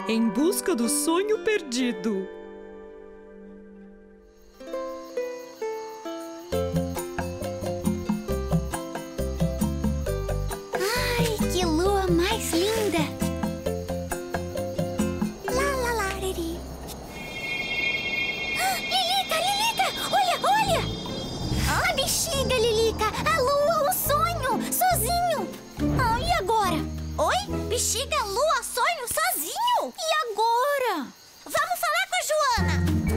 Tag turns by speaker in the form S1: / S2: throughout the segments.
S1: em busca do sonho perdido.
S2: Ai, que lua mais linda! Lá, lá, lá, riri. Lilica, Lilica! Olha, olha! A bexiga, Lilica! A lua, o sonho! Sozinho! E agora? Oi? Bexiga, lua, sonho, sozinho? E agora? Vamos falar com a Joana!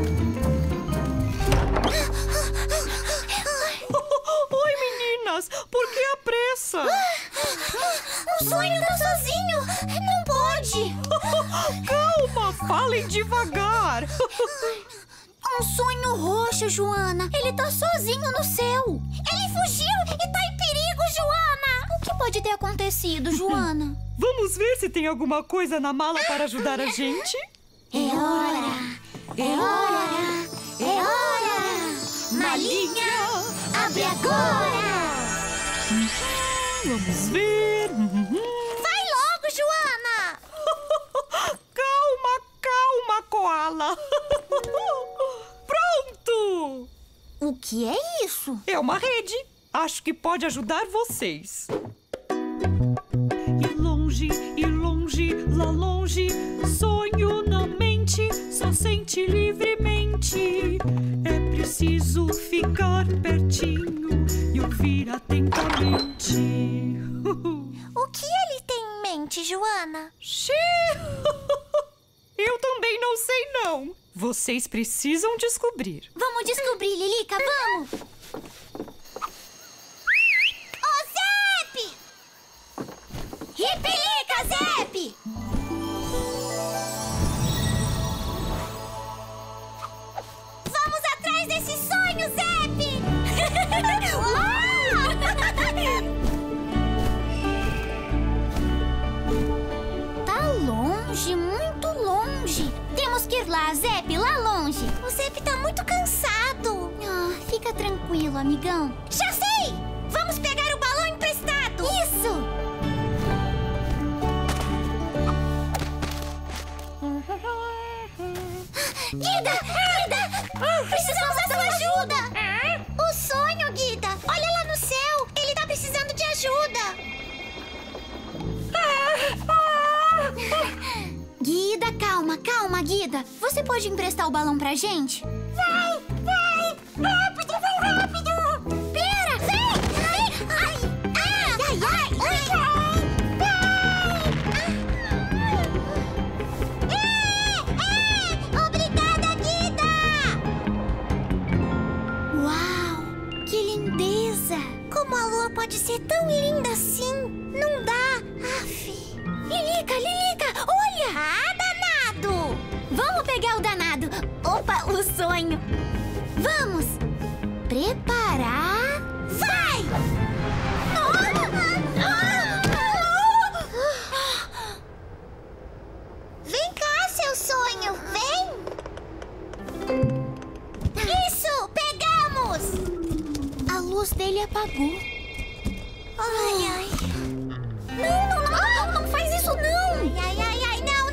S1: Oi, meninas! Por que a pressa?
S2: O sonho tá sozinho! Não pode!
S1: Calma! Falem devagar!
S2: Um sonho roxo, Joana! Ele tá sozinho no céu! Ele fugiu e tá em perigo, Joana! O que pode ter acontecido, Joana?
S1: Vamos ver se tem alguma coisa na mala para ajudar a gente?
S2: É hora! É hora! É hora! Malinha, abre agora!
S1: Vamos ver.
S2: Vai logo, Joana!
S1: Calma, calma, Koala. Pronto!
S2: O que é isso?
S1: É uma rede. Acho que pode ajudar vocês. E longe, lá longe, sonho não mente, só sente livremente. É preciso ficar pertinho e ouvir atentamente.
S2: O que ele tem em mente, Joana?
S1: Xiii! Eu também não sei, não. Vocês precisam descobrir.
S2: Vamos descobrir, Lilica, vamos! Ô, Zep! Ripelica, Zep! Vamos atrás desse sonho, Zep! Tá longe, muito longe. Temos que ir lá, Zep, lá longe. O Zep tá muito cansado. Fica tranquilo, amigão. Já sei! Vamos pegar o balão emprestado. Isso! Guida! Guida! Precisamos da sua ajuda! O sonho, Guida! Olha lá no céu! Ele tá precisando de ajuda! Guida, calma, calma, Guida. Você pode emprestar o balão pra gente? Vai, vai! Rápido, vai rápido! Pera, vem! Vem! Ai! Ai, ai! Obrigada, Guida! Uau! Que lindeza! Como a lua pode ser tão linda assim? Não dá! Aff! Lilica, Lilica, olha! Danado! Vamos pegar o danado! Opa, o sonho! Vamos! Preparar... Vai! Vem cá, seu sonho! Vem! Isso! Pegamos! A luz dele apagou. Ai, ai. Não faz isso, não! Ai, não!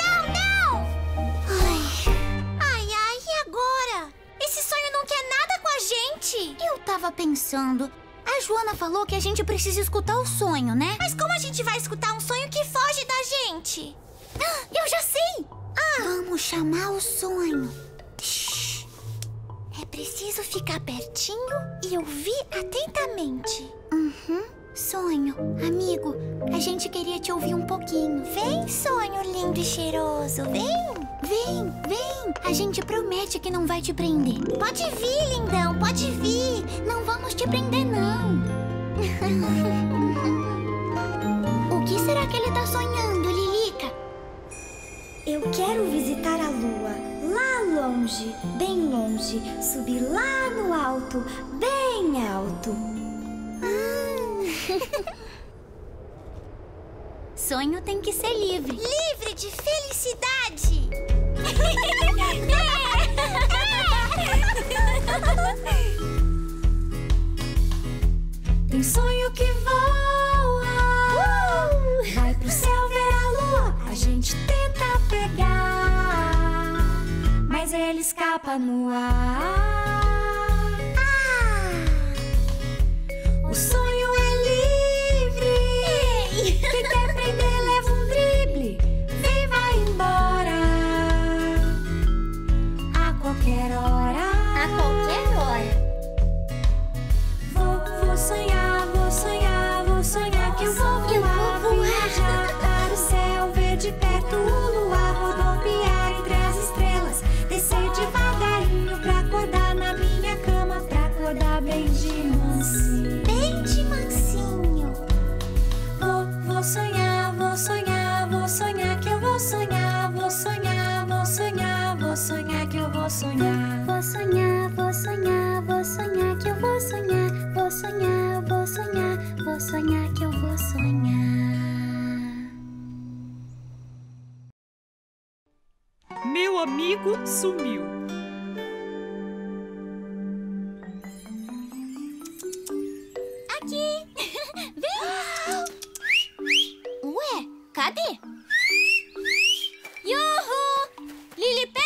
S2: Ai, e agora? Esse sonho não quer nada com a gente! Eu tava pensando... A Joana falou que a gente precisa escutar o sonho, né? Mas como a gente vai escutar um sonho que foge da gente? Eu já sei! Vamos chamar o sonho. Shhh. É preciso ficar pertinho e ouvir atentamente. Sonho, amigo, a gente queria te ouvir um pouquinho. Vem, sonho lindo e cheiroso, vem! Vem! A gente promete que não vai te prender. Pode vir, lindão, pode vir. Não vamos te prender, não. O que será que ele tá sonhando, Lilica?
S3: Eu quero visitar a lua, lá longe, bem longe. Subir lá no alto, bem alto.
S2: Sonho tem que ser livre. Livre de felicidade!
S3: Tem sonho que voa, vai pro céu ver a lua. A gente tenta pegar. voa no ar. O sonho é livre. Quem quer aprender leva um drible. Vem, vai embora. A qualquer hora.
S2: A qualquer hora.
S3: Vou sonhar, vou sonhar, vou sonhar que eu vou voar, viajar para o céu, ver de perto o luar, rodopiar entre as estrelas, descer devagarinho pra acordar na minha cama, pra acordar bem de mansinho.
S2: Bem de mansinho.
S3: Vou sonhar, vou sonhar, vou sonhar que eu vou sonhar, vou sonhar, vou sonhar, vou sonhar que eu vou sonhar.
S2: Vou sonhar, vou sonhar, vou sonhar que eu vou sonhar. Vou sonhar, vou sonhar, vou sonhar que eu vou sonhar.
S1: Meu amigo sumiu.
S2: Aqui! Vem! Ué, cadê? Yuhu! Lilipet!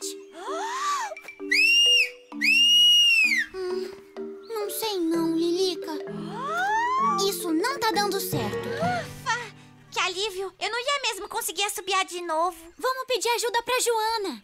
S2: Não sei não, Lilica. Isso não tá dando certo. Ufa! Que alívio! Eu não ia mesmo conseguir assobiar de novo. Vamos pedir ajuda pra Joana.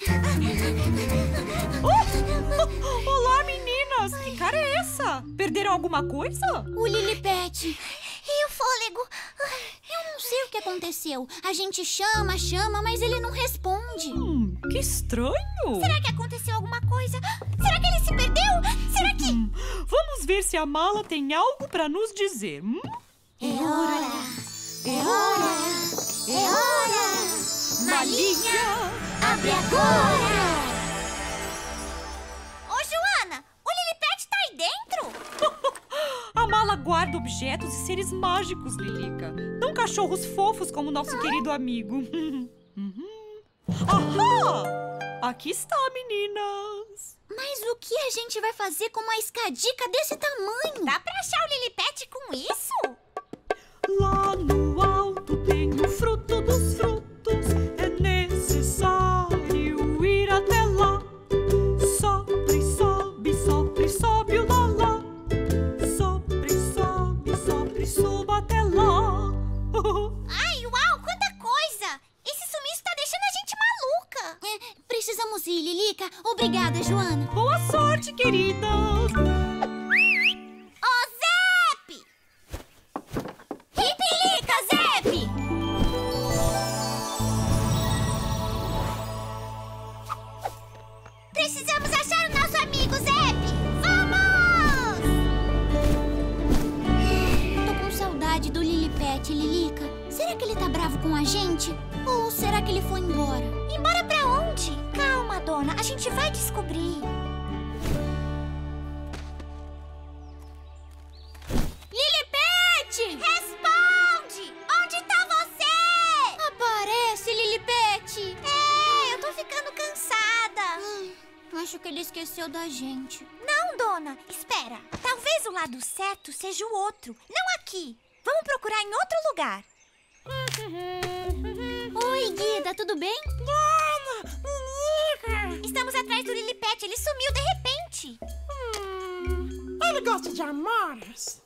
S1: Olá, meninas! Que cara é essa? Perderam alguma coisa?
S2: O Lilipet. E o fôlego? Eu não sei o que aconteceu. A gente chama, mas ele não responde.
S1: Que estranho!
S2: Será que aconteceu alguma coisa? Será que ele se perdeu? Será que...
S1: Vamos ver se a mala tem algo pra nos dizer.
S2: É hora! É hora! É hora! Malinha, abre agora! Ô, Joana! O Lilipet tá aí dentro?
S1: A mala guarda objetos e seres mágicos, Lilica. Não cachorros fofos como nosso querido amigo. Ahá! Aqui está, meninas.
S2: Mas o que a gente vai fazer com uma escadica desse tamanho? Dá pra achar o Lilipet com isso?
S1: Lá no alto tem o fruto dos frutos. É necessário ir até lá. Sobe, sobe, sobe, sobe o lalá. Sobe, sobe, sobe, suba até lá.
S2: Ai, uau, quanta coisa! Esse sumiço tá deixando a gente maluca. Precisamos ir, Lilica. Obrigada, Joana.
S1: Boa sorte, queridas.
S2: Ô, Zep! Ripilica, Zep! Precisamos achar o nosso amigo, Zep! Vamos! Tô com saudade do Lilipet, Lilica. Será que ele tá bravo com a gente? Ou será que ele foi embora? Embora pra onde? Calma, dona. A gente vai descobrir. Lilipet! Responde! Onde tá você? Aparece, Lilipet! É, eu tô ficando cansada. Acho que ele esqueceu da gente. Não, dona. Espera. Talvez o lado certo seja o outro. Não aqui. Vamos procurar em outro lugar. Oi, Guida. Tudo bem? Dona! Lilica! Estamos atrás do Lilipet. Ele sumiu de repente.
S4: Ele gosta de amoras.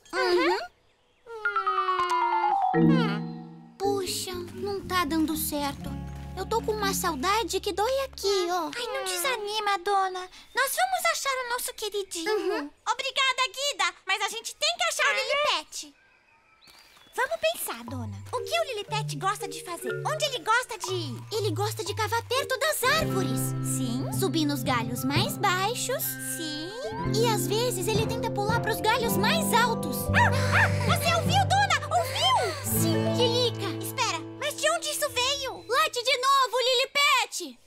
S2: Puxa, não tá dando certo. Eu tô com uma saudade que dói aqui, ó. Ai, não desanima, dona. Nós vamos achar o nosso queridinho. Obrigada, Guida. Mas a gente tem que achar o Lilipet. Vamos pensar, dona. O que o Lilipet gosta de fazer? Onde ele gosta de ir? Ele gosta de cavar perto das árvores. Sim. Subir nos galhos mais baixos. Sim. E às vezes ele tenta pular pros galhos mais altos. Você ouviu, dona? Ouviu? Sim, Lilica. Espera, mas de onde isso veio? Late de novo, Lilipet.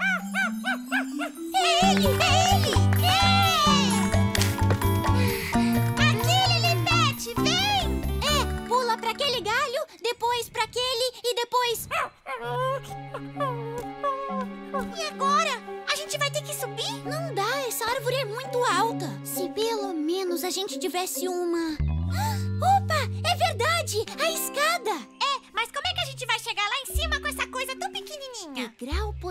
S2: É ele! É ele! Aqui, Lilipet! Vem! Pula pra aquele galho, depois pra aquele e depois... E agora? A gente vai ter que subir? Não dá, essa árvore é muito alta. Se pelo menos a gente tivesse uma... Opa, é verdade, a escada. É, mas como é que a gente vai chegar lá em cima com essa coisa tão pequenininha? Degrau por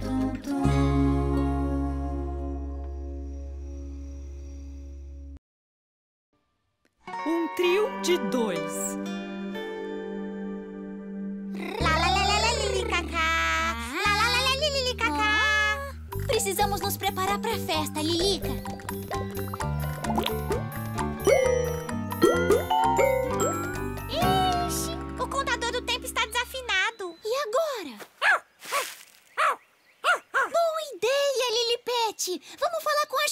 S3: tum, tum.
S1: Um trio de 2.
S2: Precisamos nos preparar para a festa, Lilica.
S5: Ixi, o contador do tempo está desafinado.
S2: E agora? Boa ideia, Lilipete! Vamos falar com a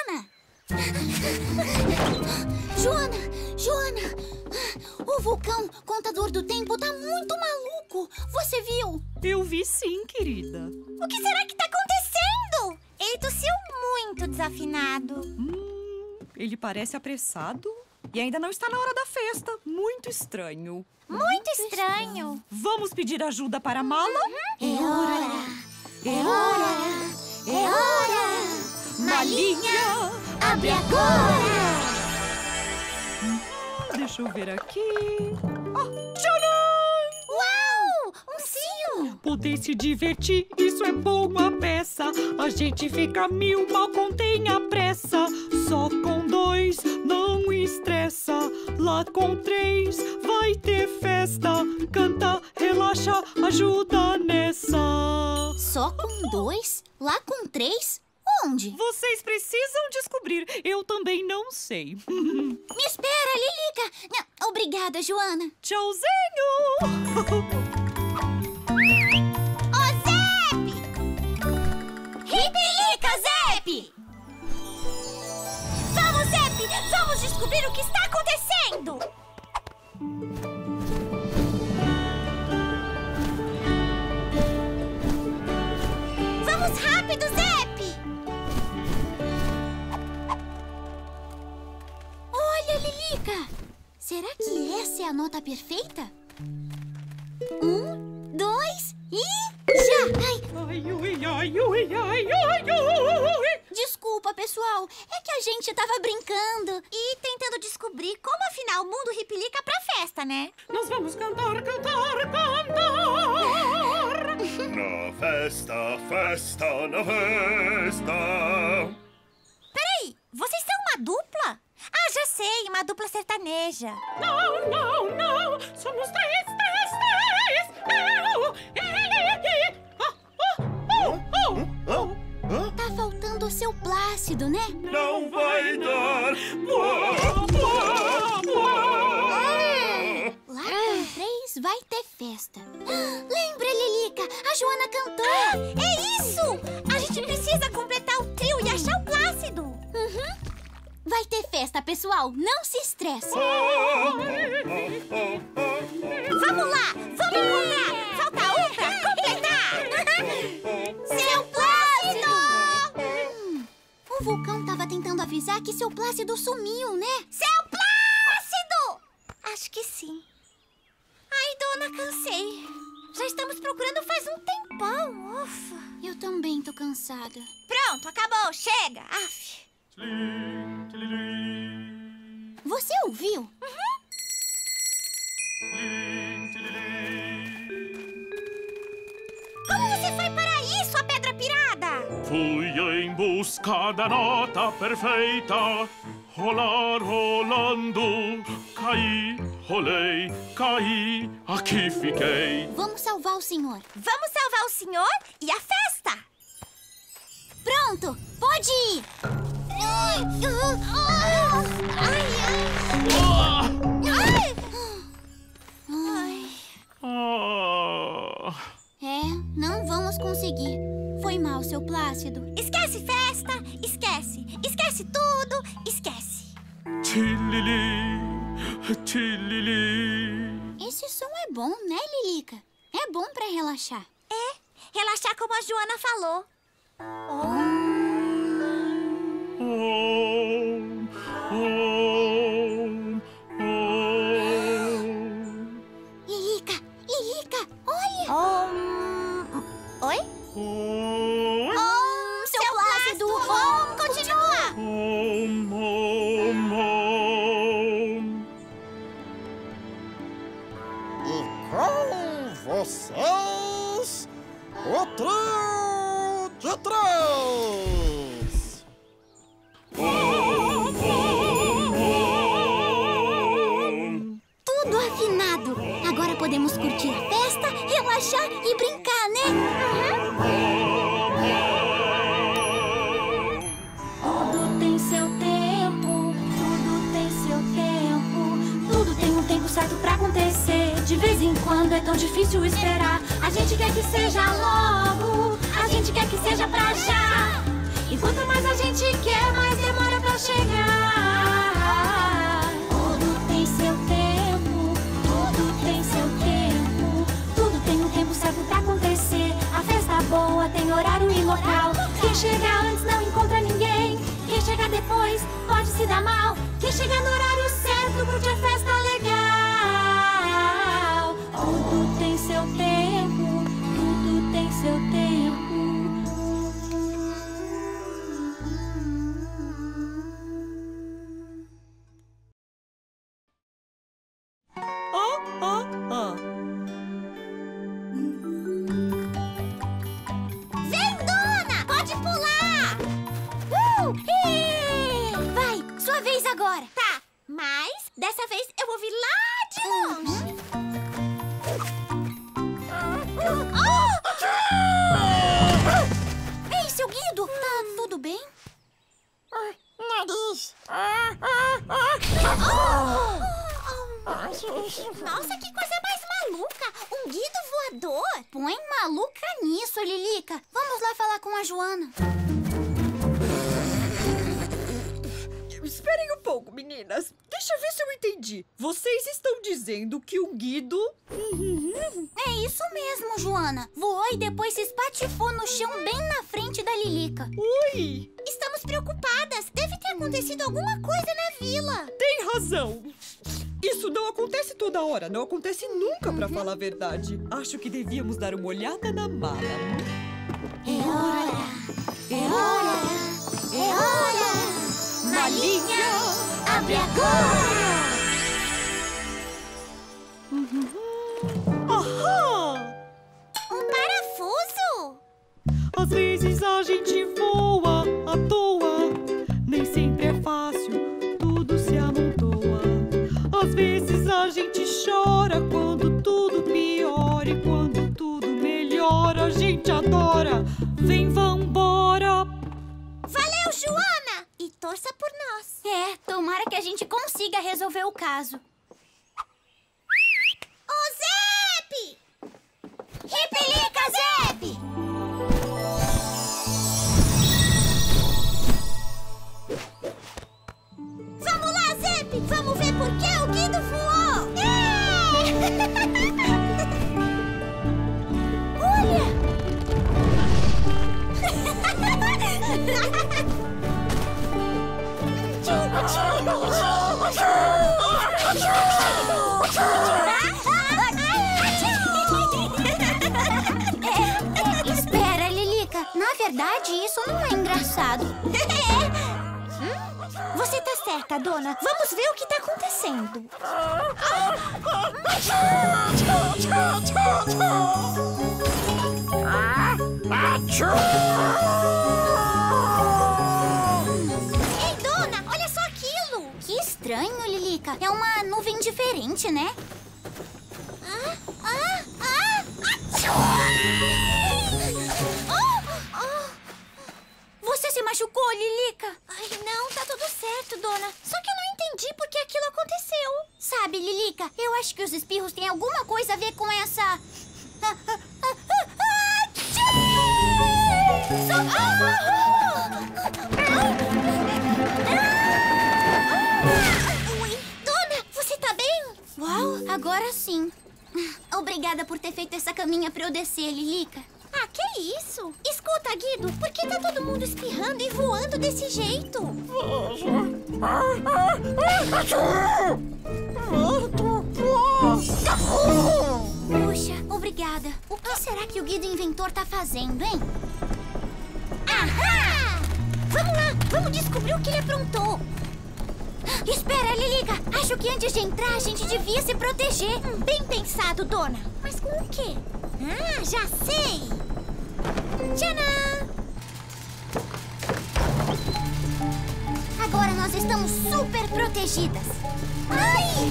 S2: Joana. Joana! O vulcão contador do tempo tá muito maluco. Você viu?
S1: Eu vi sim, querida.
S5: O que será que está acontecendo? Ele tossiu muito desafinado.
S1: Ele parece apressado e ainda não está na hora da festa. Muito estranho.
S5: Muito estranho.
S1: Vamos pedir ajuda para a mala?
S2: É hora!
S1: Malinha!
S2: Abre agora!
S1: Deixa eu ver aqui. Tcharam!
S2: Uau! Um sino!
S1: Poder se divertir, isso é boa peça. A gente fica 1000, mal contém a pressa. Só com 2 não estressa. Lá com 3 vai ter festa. Canta, relaxa, ajuda nessa.
S2: Só com 2? Lá com 3? Onde?
S1: Vocês precisam descobrir. Eu também não sei.
S2: Me espera, Lilica! Não, obrigada, Joana.
S1: Tchauzinho!
S2: Ô, Zep! Ripilica, Zep!
S5: Vamos, Zep! Vamos descobrir o que está acontecendo! Vamos rápido, Zep!
S2: Olha, Lilica! Será que essa é a nota perfeita? 1, 2 e... já! Ai,
S1: Ai.
S2: desculpa, pessoal. É que a gente tava brincando.
S5: E tentando descobrir como afinal o mundo ripilica pra festa, né?
S1: Nós vamos cantar.
S6: Na festa, na festa.
S5: Peraí, vocês são uma dupla? Ah, já sei, uma dupla sertaneja.
S1: Não. Somos 3.
S2: Tá faltando o seu Plácido, né?
S6: Não vai dar.
S2: Lá com 3 vai ter festa. Lembra, Lilica? A Joana cantou.
S5: É isso! A gente precisa completar o trio e achar o Plácido.
S2: Vai ter festa, pessoal. Não se estresse.
S5: Vamos lá! Vamos encontrar! Falta um pra completar! Seu Plácido!
S2: O vulcão tava tentando avisar que seu Plácido sumiu, né?
S5: Seu Plácido! Acho que sim. Ai, dona, cansei. Já estamos procurando faz um tempão. Ufa.
S2: Eu também tô cansada.
S5: Pronto, acabou. Chega. Aff.
S2: Você ouviu?
S5: Como você foi para aí, sua pedra pirada?
S6: Fui em busca da nota perfeita. Rolar, rolando. Caí, rolei, caí. Aqui fiquei.
S2: Vamos salvar o senhor.
S5: Vamos salvar o senhor e a festa.
S2: Pronto, pode ir. É, não vamos conseguir. Foi mal, seu Plácido.
S5: Esquece festa, esquece. Esquece tudo, esquece.
S6: Tilili, tilili.
S2: Esse som é bom, né, Lilica? É bom pra relaxar.
S5: É, relaxar como a Joana falou.
S2: Lilica, olha!
S5: Oi?
S2: Seu Plácido!
S5: Continua!
S7: E com vocês, o trio de três.
S2: Tudo afinado! Agora podemos curtir a festa, relaxar e brincar, né?
S3: Tudo tem seu tempo, tudo tem seu tempo. Tudo tem um tempo certo pra acontecer. De vez em quando é tão difícil esperar. A gente quer que seja logo, a gente quer que seja pra já. E quanto mais a gente quer, mais demora pra chegar. Tudo tem seu tempo, tudo tem seu tempo. Tudo tem um tempo certo pra acontecer. A festa boa tem horário e local. Quem chega antes não encontra ninguém. Quem chega depois pode se dar mal. Quem chega no horário certo curte a festa legal. Tudo tem seu tempo, tudo tem seu tempo.
S5: Vem, dona! Pode pular!
S2: Vai, sua vez agora.
S5: Tá, mas dessa vez eu vou vir lá de longe.
S2: Ei, seu Guido, tá tudo bem?
S7: Nariz.
S5: Nossa, que coisa mais maluca! Um guido voador!
S2: Põe maluca nisso, Lilica. Vamos lá falar com a Joana.
S1: Esperem um pouco, meninas. Deixa eu ver se eu entendi. Vocês estão dizendo que um guido...
S2: É isso mesmo, Joana. Voou e depois se espatifou no chão bem na frente da Lilica.
S1: Ui!
S5: Estamos preocupadas. Deve ter acontecido alguma coisa na vila.
S1: Tem razão. Isso não acontece toda hora. Não acontece nunca, pra falar a verdade. Acho que devíamos dar uma olhada na mala.
S2: É hora! É hora! É hora! Malinha, abre agora!
S1: Ahá!
S5: Um parafuso?
S1: Às vezes a gente voa à toa. Nem sempre é fácil, tudo se amontoa. Às vezes a gente chora quando tudo piora. E quando tudo melhora, a gente adora. Vem, vambora!
S5: Valeu, Joana! E torça por nós.
S2: É, tomara que a gente consiga resolver o caso.
S5: Ô, Zep! Ripelica, Zep!
S2: verdade, isso não é engraçado.
S5: Você tá certa, dona. Vamos ver o que tá acontecendo.
S2: Ei, dona, olha só aquilo. Que estranho, Lilica. É uma nuvem diferente, né? Você se machucou, Lilica?
S5: Ai, não, tá tudo certo, dona. Só que eu não entendi por que aquilo aconteceu.
S2: Sabe, Lilica, eu acho que os espirros têm alguma coisa a ver com essa...
S5: Ui, dona, você tá bem?
S2: Uau, agora sim. Obrigada por ter feito essa caminha pra eu descer, Lilica.
S5: Ah, que isso? Escuta, Guido, por que tá todo mundo espirrando e voando desse jeito?
S2: Puxa, obrigada. O que será que o Guido Inventor tá fazendo, hein?
S5: Ahá! Vamos lá, vamos descobrir o que ele aprontou.
S2: Espera, Lilica. Acho que antes de entrar a gente devia se proteger.
S5: Bem pensado, dona. Mas com o quê? Ah, já sei! Tcharam!
S2: Agora nós estamos super protegidas.
S5: Ai!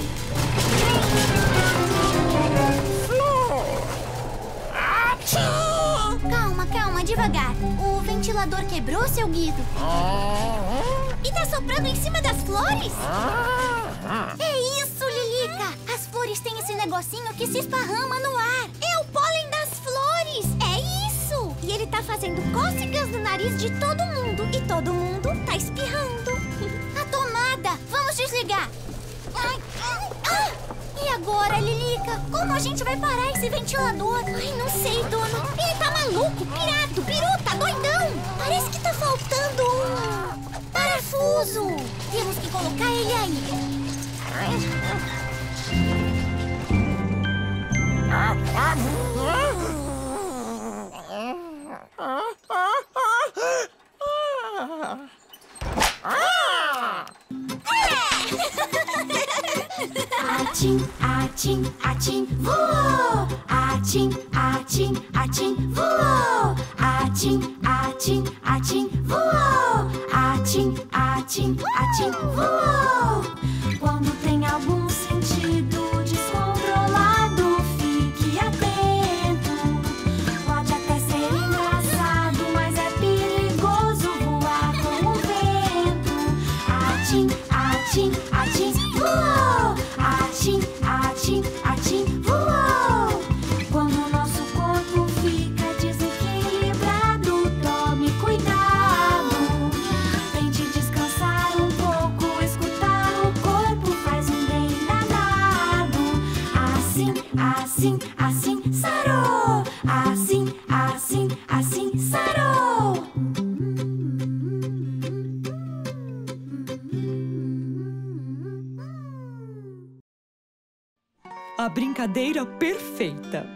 S2: Calma, calma, devagar. O ventilador quebrou, seu Guido?
S5: E tá soprando em cima das flores?
S2: É isso, Lilica. As flores têm esse negocinho que se esparrama no ar.
S5: É o pólen das flores! É isso! E ele tá fazendo cócegas no nariz de todo mundo. E todo mundo tá espirrando.
S2: A tomada. Vamos desligar. E agora, Lilica? Como a gente vai parar esse ventilador?
S5: Ai, não sei, dona. Ele tá maluco, pirado, biruta, doidão. Parece que tá faltando um parafuso.
S2: Temos que colocar ele aí.
S3: Atim, atim, atim, voou! Atim, atim, atim, voou! Atim, atim, atim, voou! Atim, atim, atim, voou! Quando tem algum sentido descontrolado, fique atento. Pode até ser engraçado, mas é perigoso voar com o vento. Atim, atim, atim, voou! Atim, atim, atim, voou! Quando nosso corpo fica desequilibrado, tome cuidado. Tente descansar um pouco, escutar o corpo faz um bem danado. Assim, assim, assim, sarou! Assim, assim, assim, sarou!
S1: A brincadeira perfeita.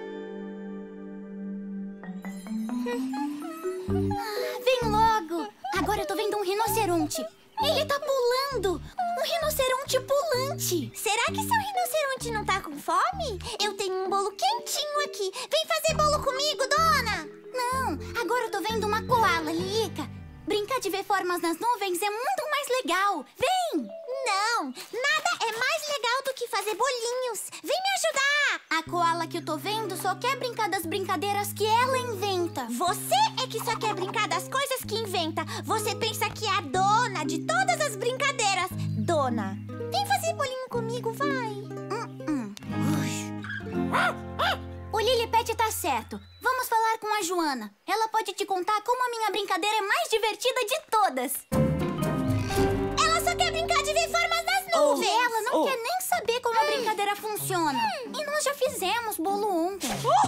S2: Vem logo. Agora eu tô vendo um rinoceronte. Ele tá pulando. Um rinoceronte pulante.
S5: Será que seu rinoceronte não tá com fome? Eu tenho um bolo quentinho aqui. Vem fazer bolo comigo, dona!
S2: Não, agora eu tô vendo uma koala, Lilica. Brincar de ver formas nas nuvens é muito mais legal. Vem!
S5: Não, nada é mais legal do que fazer bolinhos. Vem me ajudar!
S2: A koala que eu tô vendo só quer brincar das brincadeiras que ela inventa.
S5: Você é que só quer brincar das coisas que inventa. Você pensa que é a dona de todas as brincadeiras. Dona, vem fazer bolinho comigo, vai.
S2: O Lilipet tá certo. Vamos falar com a Joana. Ela pode te contar como a minha brincadeira é mais divertida de todas.
S5: Ela só quer brincar de ver formas nas nuvens.
S2: Ela não quer nem saber como a brincadeira funciona. E nós já fizemos bolo ontem.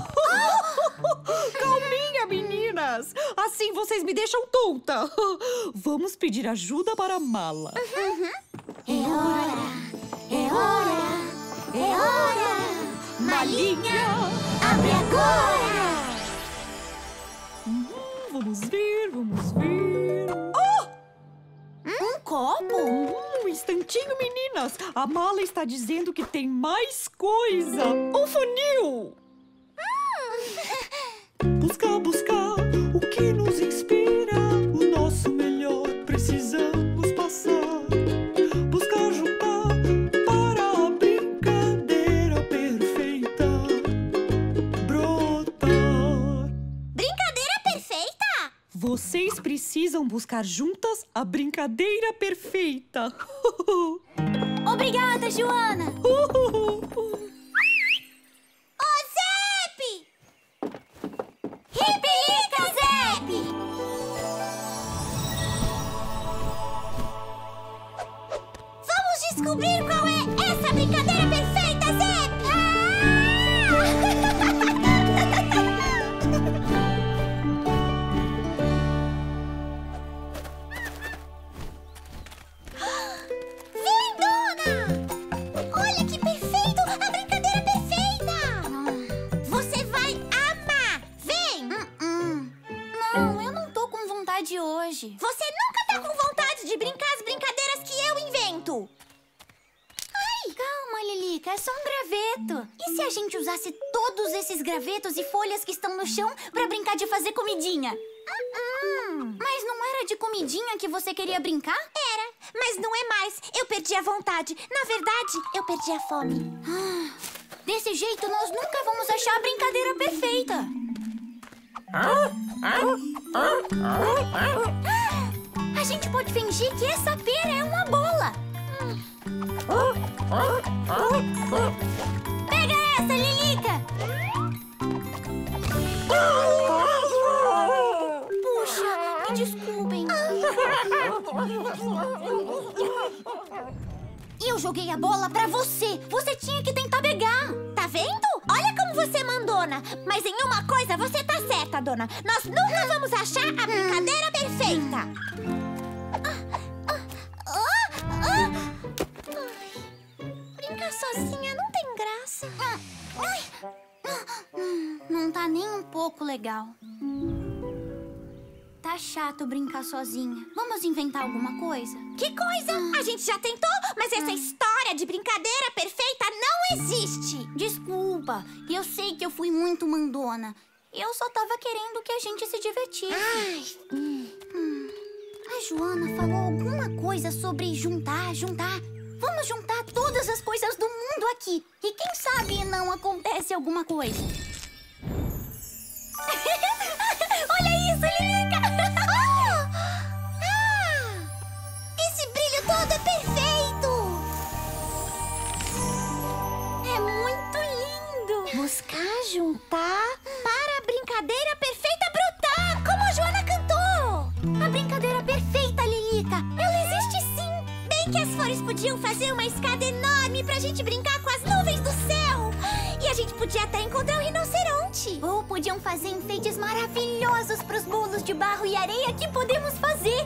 S1: Calminha, meninas. Assim vocês me deixam tonta. Vamos pedir ajuda para a mala.
S2: É hora, é hora, é hora.
S1: Malinha,
S2: Abre agora.
S1: vamos Vamos ver, vamos ver.
S2: Um copo?
S1: Um instantinho, meninas. A mala está dizendo que tem mais coisa. Um funil. Buscar, buscar o que nos inspira. O nosso melhor precisamos passar. Buscar, juntar para a brincadeira perfeita brotar.
S5: Brincadeira perfeita?
S1: Vocês precisam buscar juntas a brincadeira perfeita.
S2: Obrigada, Joana!
S5: Ô, Zep! Ripelica, Zep! Vamos descobrir qual é essa brincadeira perfeita, Zep! Vem, Dona! Olha que perfeito! A brincadeira perfeita! Você vai amar! Vem!
S2: Não, eu não tô com vontade hoje.
S5: Você nunca tá com vontade de brincar as brincadeiras que eu invento!
S2: Calma, Lilica, é só um graveto. E se a gente usasse todos esses gravetos e folhas que estão no chão pra brincar de fazer comidinha? Mas não era de comidinha que você queria brincar?
S5: Era, mas não é mais. Eu perdi a vontade. Na verdade, eu perdi a fome.
S2: Desse jeito, nós nunca vamos achar a brincadeira perfeita. A gente pode fingir que essa pera é uma bola. Pega essa, Lilica! Puxa, me desculpem. Eu joguei a bola pra você. Você tinha que tentar pegar.
S5: Tá vendo? Olha como você é mandona. Mas em uma coisa você tá certa, dona. Nós nunca vamos achar a brincadeira perfeita. Brincar sozinha não tem graça.
S2: Não tá nem um pouco legal. Tá chato brincar sozinha. Vamos inventar alguma coisa?
S5: Que coisa? A gente já tentou, mas essa história de brincadeira perfeita não existe.
S2: Desculpa, eu sei que eu fui muito mandona. Eu só tava querendo que a gente se divertisse. A Joana falou alguma coisa sobre juntar. Vamos juntar todas as coisas do mundo aqui. E quem sabe não acontece alguma coisa. Olha isso, Lilica!
S5: Esse brilho todo é perfeito!
S2: É muito lindo!
S5: Buscar, juntar para a brincadeira perfeita brotar, como a Joana cantou!
S2: A brincadeira perfeita, Lilica! Ela existe sim!
S5: Bem que as flores podiam fazer uma escada enorme pra gente brincar com as nuvens do céu! E a gente podia até encontrar um rinoceronte!
S2: Ou podiam fazer enfeites maravilhosos pros bolos de barro e areia que podemos fazer!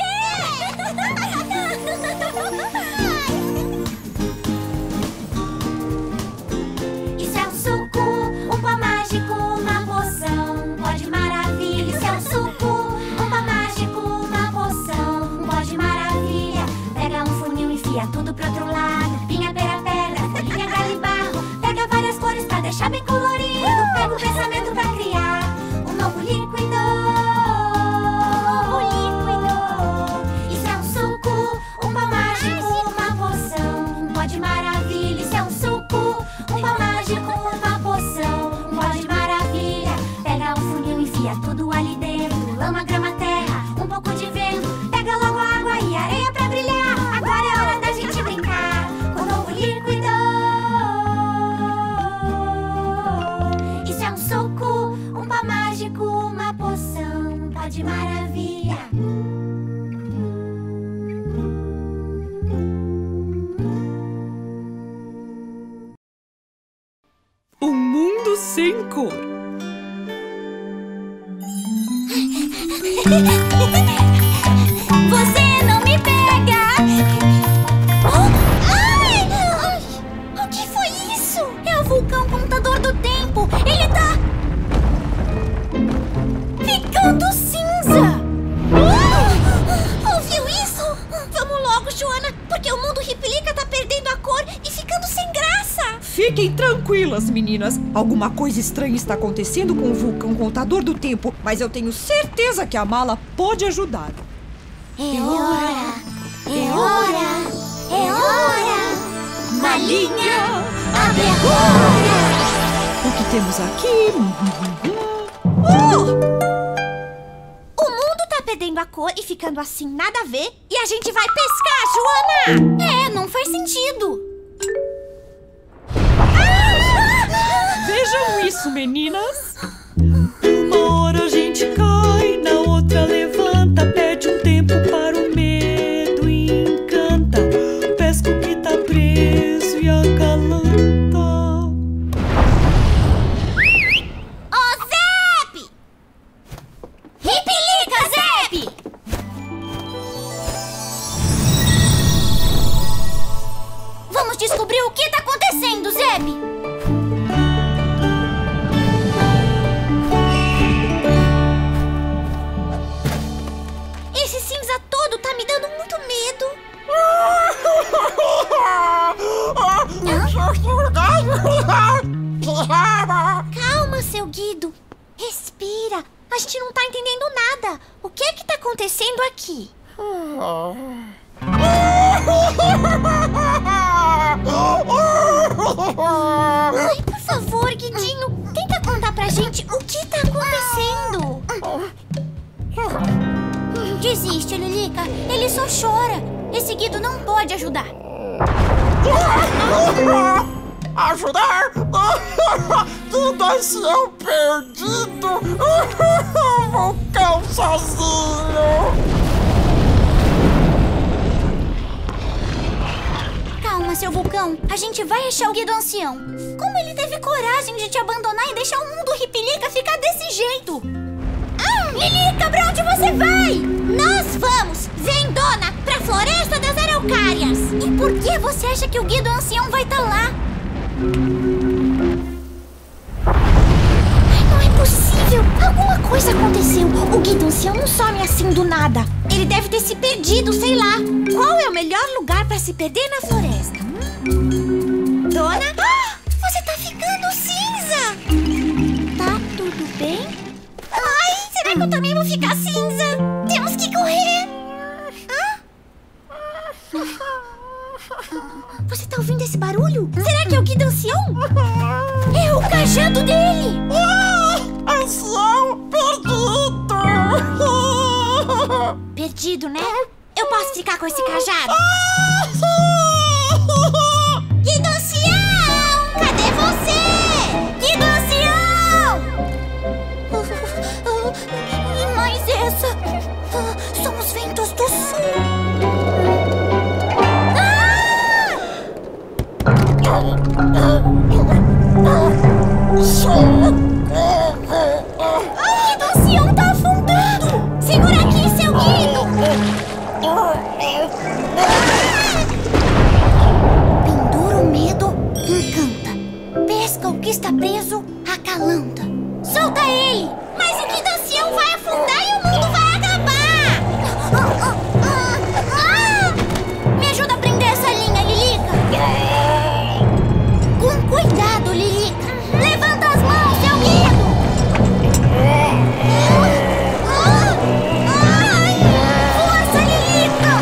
S3: Isso é um suco, um pó mágico, uma poção, um pó de maravilha. Isso é um suco, um pó mágico, uma poção, um pó de maravilha. Pega um funil, enfia tudo pro outro lado. Pinha, pera, pedra, folhinha, galho e barro. Pega várias cores pra deixar bem colorido. Pega o pensamento pra criar um novo líquido. Isso é um suco, um pó mágico, uma poção, um pó de maravilha. Isso é um suco, um pó mágico, uma poção, um pó de maravilha. Pega um funil, enfia tudo ali dentro. Lama, grama, terra, um pouco de vento. Pega logo água e areia pra brilhar. Agora é hora da gente brincar com um novo líquido. Isso é um suco, um pó mágico, uma poção, um pó de maravilha.
S1: Um mundo sem cor.
S2: Você não me pega!
S5: O que foi isso?
S2: É o vulcão contador do tempo! Ele tá ficando cinza!
S1: Fiquem tranquilas, meninas. Alguma coisa estranha está acontecendo com o vulcão contador do tempo, mas eu tenho certeza que a mala pode ajudar.
S2: É hora! É hora! É hora! Malinha, abre agora!
S1: O que temos aqui?
S5: O mundo tá perdendo a cor e ficando assim nada a ver. E a gente vai pescar, Joana!
S2: É, não faz sentido.
S1: Vejam isso, meninas. Uma hora a gente cai, na outra levanta, pede um tempo para o medo e encanta. Pesca o que tá preso e acalanta.
S5: Ô, Zep! Ripilica, Zep!
S2: Vamos descobrir o que tá acontecendo, Zep.
S5: Esse cinza todo tá me dando muito medo. Calma, seu Guido. Respira. A gente não tá entendendo nada. O que é que tá acontecendo aqui? Ai, por favor, Guidinho, tenta contar pra gente o que tá acontecendo.
S2: Desiste, Lilica. Ele só chora. Esse Guido não pode ajudar.
S7: Ajudar? Tudo assim eu perdido. Vulcão sozinho.
S2: Calma, seu vulcão. A gente vai achar o Guido ancião. Como ele teve coragem de te abandonar e deixar o mundo Ripilica ficar desse jeito?
S5: Lilica, pra onde você vai? Nós vamos, vem, dona, pra Floresta das Araucárias.
S2: E por que você acha que o Guido ancião vai estar lá?
S5: Não é possível. Alguma coisa aconteceu. O Guido ancião não some assim do nada. Ele deve ter se perdido, sei lá. Qual é o melhor lugar pra se perder na floresta? Dona? Você tá ficando cinza. Tá tudo bem? Ai, será que eu também vou ficar cinza? Temos que correr. Você tá ouvindo esse barulho? Será que é o Guido ancião? É o cajado dele.
S7: Ancião perdido.
S5: Perdido, né? Eu posso ficar com esse cajado? Guido ancião! Cadê você? Guido ancião!
S2: E mais essa. São os ventos do sul.
S5: O Guido ancião tá afundando! Segura aqui, seu Guido!
S2: Pendura o medo, encanta. Pesca o que está preso, acalanta.
S5: Solta ele! Mas o Guido ancião vai afundar e o mundo vai acabar!
S2: Me ajuda a prender essa linha, Lilica. Com cuidado, Lilica. Levanta as mãos, seu Guido.
S5: Força, Lilica!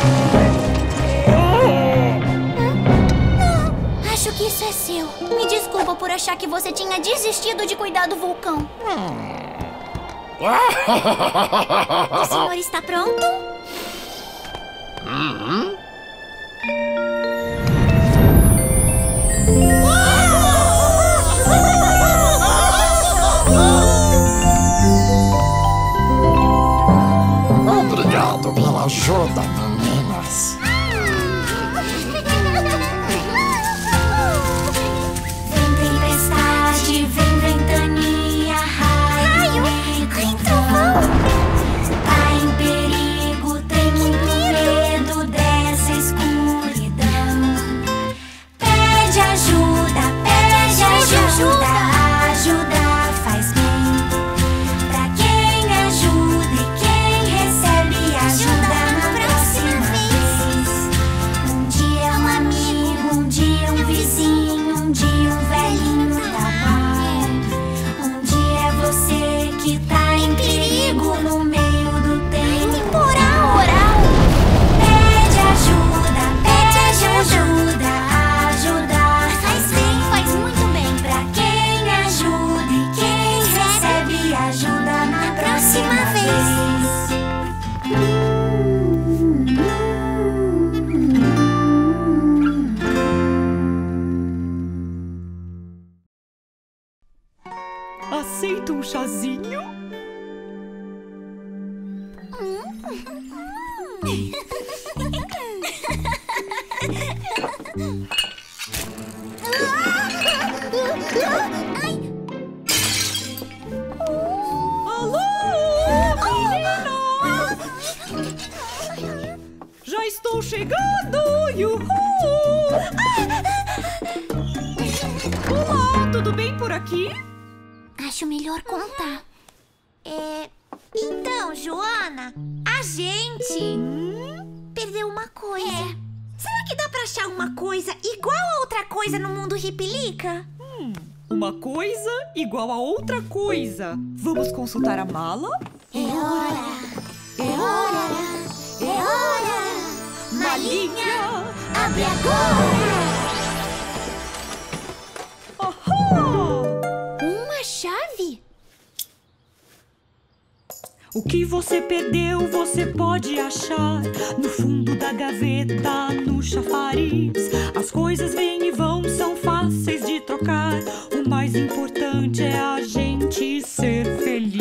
S2: Acho que isso é seu. Me desculpa por achar que você tinha desistido de cuidar do vulcão.
S5: O senhor está pronto?
S7: Obrigado pela ajuda, meninas.
S3: Vem tempestade, vem ventania, raio e trovão. Tá em perigo, tem muito medo dessa
S1: aceita um chazinho? Já estou chegando! Yuhu! Olá, tudo bem por aqui?
S5: Acho melhor contar.
S2: Então, Joana, a gente perdeu uma coisa. Será que dá pra achar uma coisa igual a outra coisa no mundo Ripilica?
S1: Uma coisa igual a outra coisa. Vamos consultar a mala?
S5: É hora! É hora! É hora! Malinha, abre agora! Uma chave?
S1: O que você perdeu, você pode achar no fundo da gaveta, no chafariz. As coisas vêm e vão, são fáceis de trocar. O mais importante é a gente ser feliz.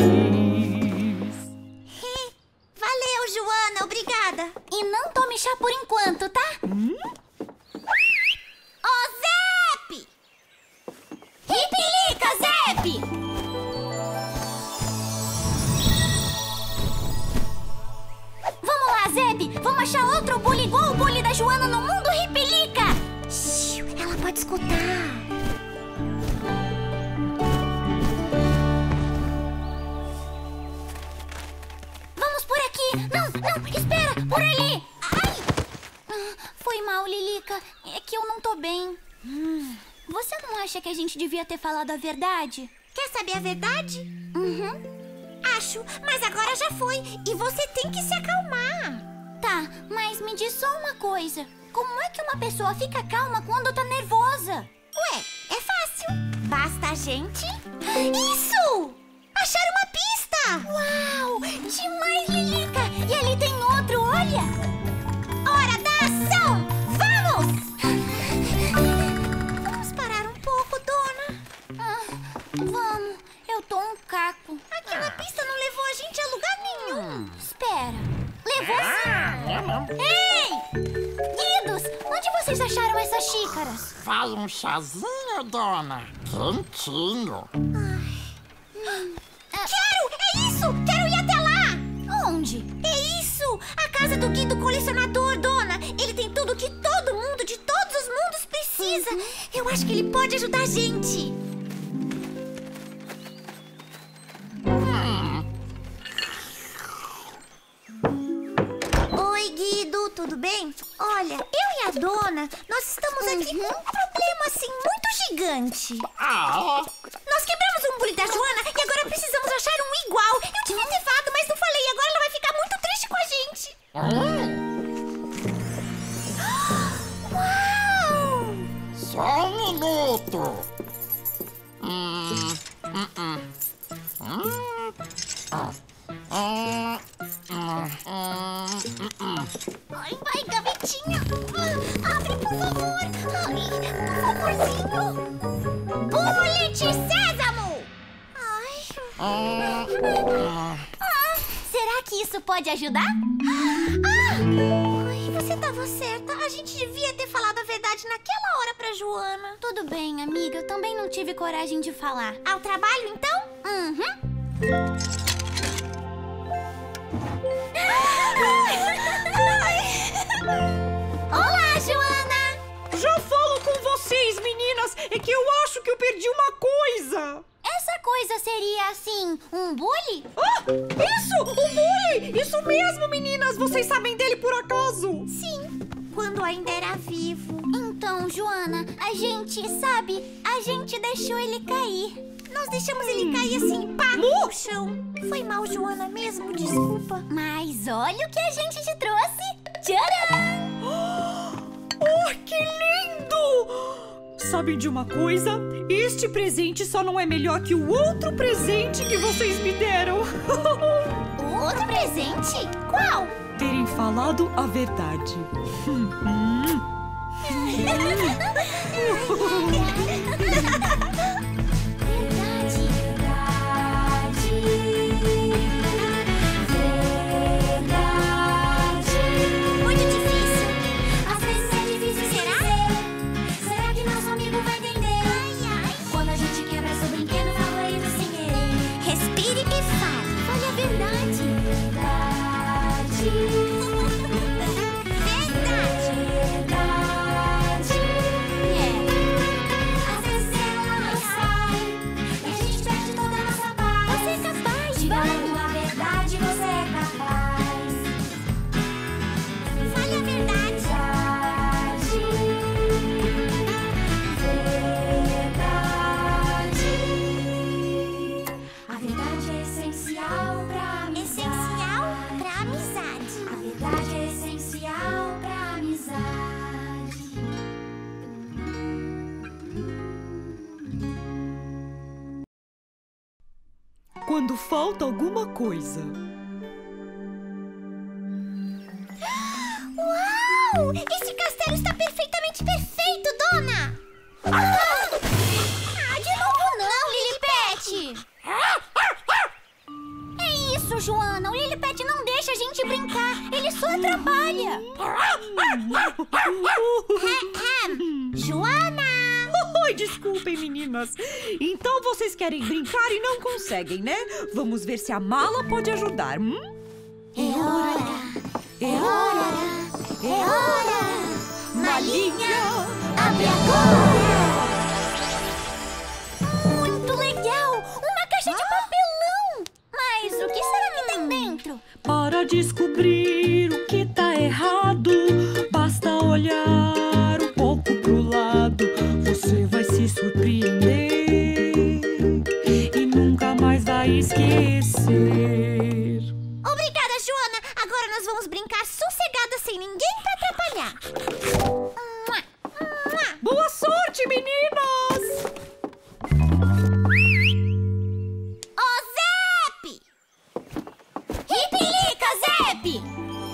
S2: Valeu, Joana, obrigada.
S5: E não tome chá por enquanto, tá?
S2: Ô, Zep!
S5: Ripilica, Zep! Vamos lá, Zep! Vamos achar outro bully igual o bully da Joana no mundo Ripilica!
S2: Ela pode escutar.
S5: Vamos por aqui! Não, espera! Por ali! Ai! Foi mal, Lilica. É que eu não tô bem. Você não acha que a gente devia ter falado a verdade?
S2: Quer saber a verdade? Acho, mas agora já foi. E você tem que se acalmar.
S5: Tá, mas me diz só uma coisa. Como é que uma pessoa fica calma quando tá nervosa?
S2: Ué, é fácil. Basta a gente... Isso! Achar uma pista!
S5: Uau! Demais, Lilica! E ali tem outro, olha!
S2: Hora da ação! Vamos! Vamos parar um pouco, dona.
S5: Vamos, eu tô um caco.
S2: Aquela pista não levou a gente a lugar nenhum.
S5: Espera, levou sim! Ei! Guidos, onde vocês acharam essas xícaras?
S7: Vai um chazinho, dona? Quentinho.
S2: Quero! É isso! Quero ir até lá!
S5: Onde?
S2: É isso! A casa do Guido Colecionador, dona! Ele tem tudo que todo mundo de todos os mundos precisa! Eu acho que ele pode ajudar a gente! Oi, Guido, tudo bem? Olha, eu e a dona, nós estamos aqui com um problema assim muito gigante. Nós quebramos um bully da Joana e agora precisamos achar um igual. Eu devia ter falado, mas não falei. Agora ela vai ficar muito triste com a gente. Uau!
S7: Só um minuto.
S2: Vai, gavetinha. Abre, por favor. Ai, por favorzinho. Bullet Sésamo!
S5: Será que isso pode ajudar?
S2: Ai, você tava certa. A gente devia ter falado a verdade naquela hora pra Joana.
S5: Tudo bem, amiga. Eu também não tive coragem de falar.
S2: Ao trabalho, então?
S5: Olá, Joana!
S1: Já falo com vocês, meninas. É que eu acho que eu perdi uma coisa.
S5: Essa coisa seria, assim, um bully?
S1: Isso! O bully! Isso mesmo, meninas! Vocês sabem dele por acaso?
S2: Sim, quando ainda era vivo.
S5: Então, Joana, a gente deixou ele cair.
S2: Nós deixamos ele cair assim, pá, no chão. Foi mal, Joana, mesmo, desculpa.
S5: Mas olha o que a gente te trouxe! Tcharam!
S1: Oh, que lindo! Sabem de uma coisa? Este presente só não é melhor que o outro presente que vocês me deram.
S5: O outro presente? Qual?
S1: Terem falado a verdade.
S5: Verdade.
S1: quando falta alguma coisa.
S2: Uau! Esse castelo está perfeitamente perfeito, dona! De novo não, Lilipete! É isso, Joana. O Lilipete não deixa a gente brincar. Ele só atrapalha. Joana!
S1: Oi, desculpem, meninas. Então vocês querem brincar e não conseguem, né? Vamos ver se a mala pode ajudar.
S2: É hora! É hora! É hora! Malinha, abre agora! Muito legal! Uma caixa de papelão! Mas o que será que tem dentro?
S1: Para descobrir o que tá errado, basta olhar um pouco pro lado. Você vai se surpreender e nunca mais vai esquecer.
S2: Obrigada, Joana! Agora nós vamos brincar sossegadas sem ninguém pra atrapalhar.
S1: Boa sorte, meninas!
S2: Ô, Zep! Ripilica, Zep!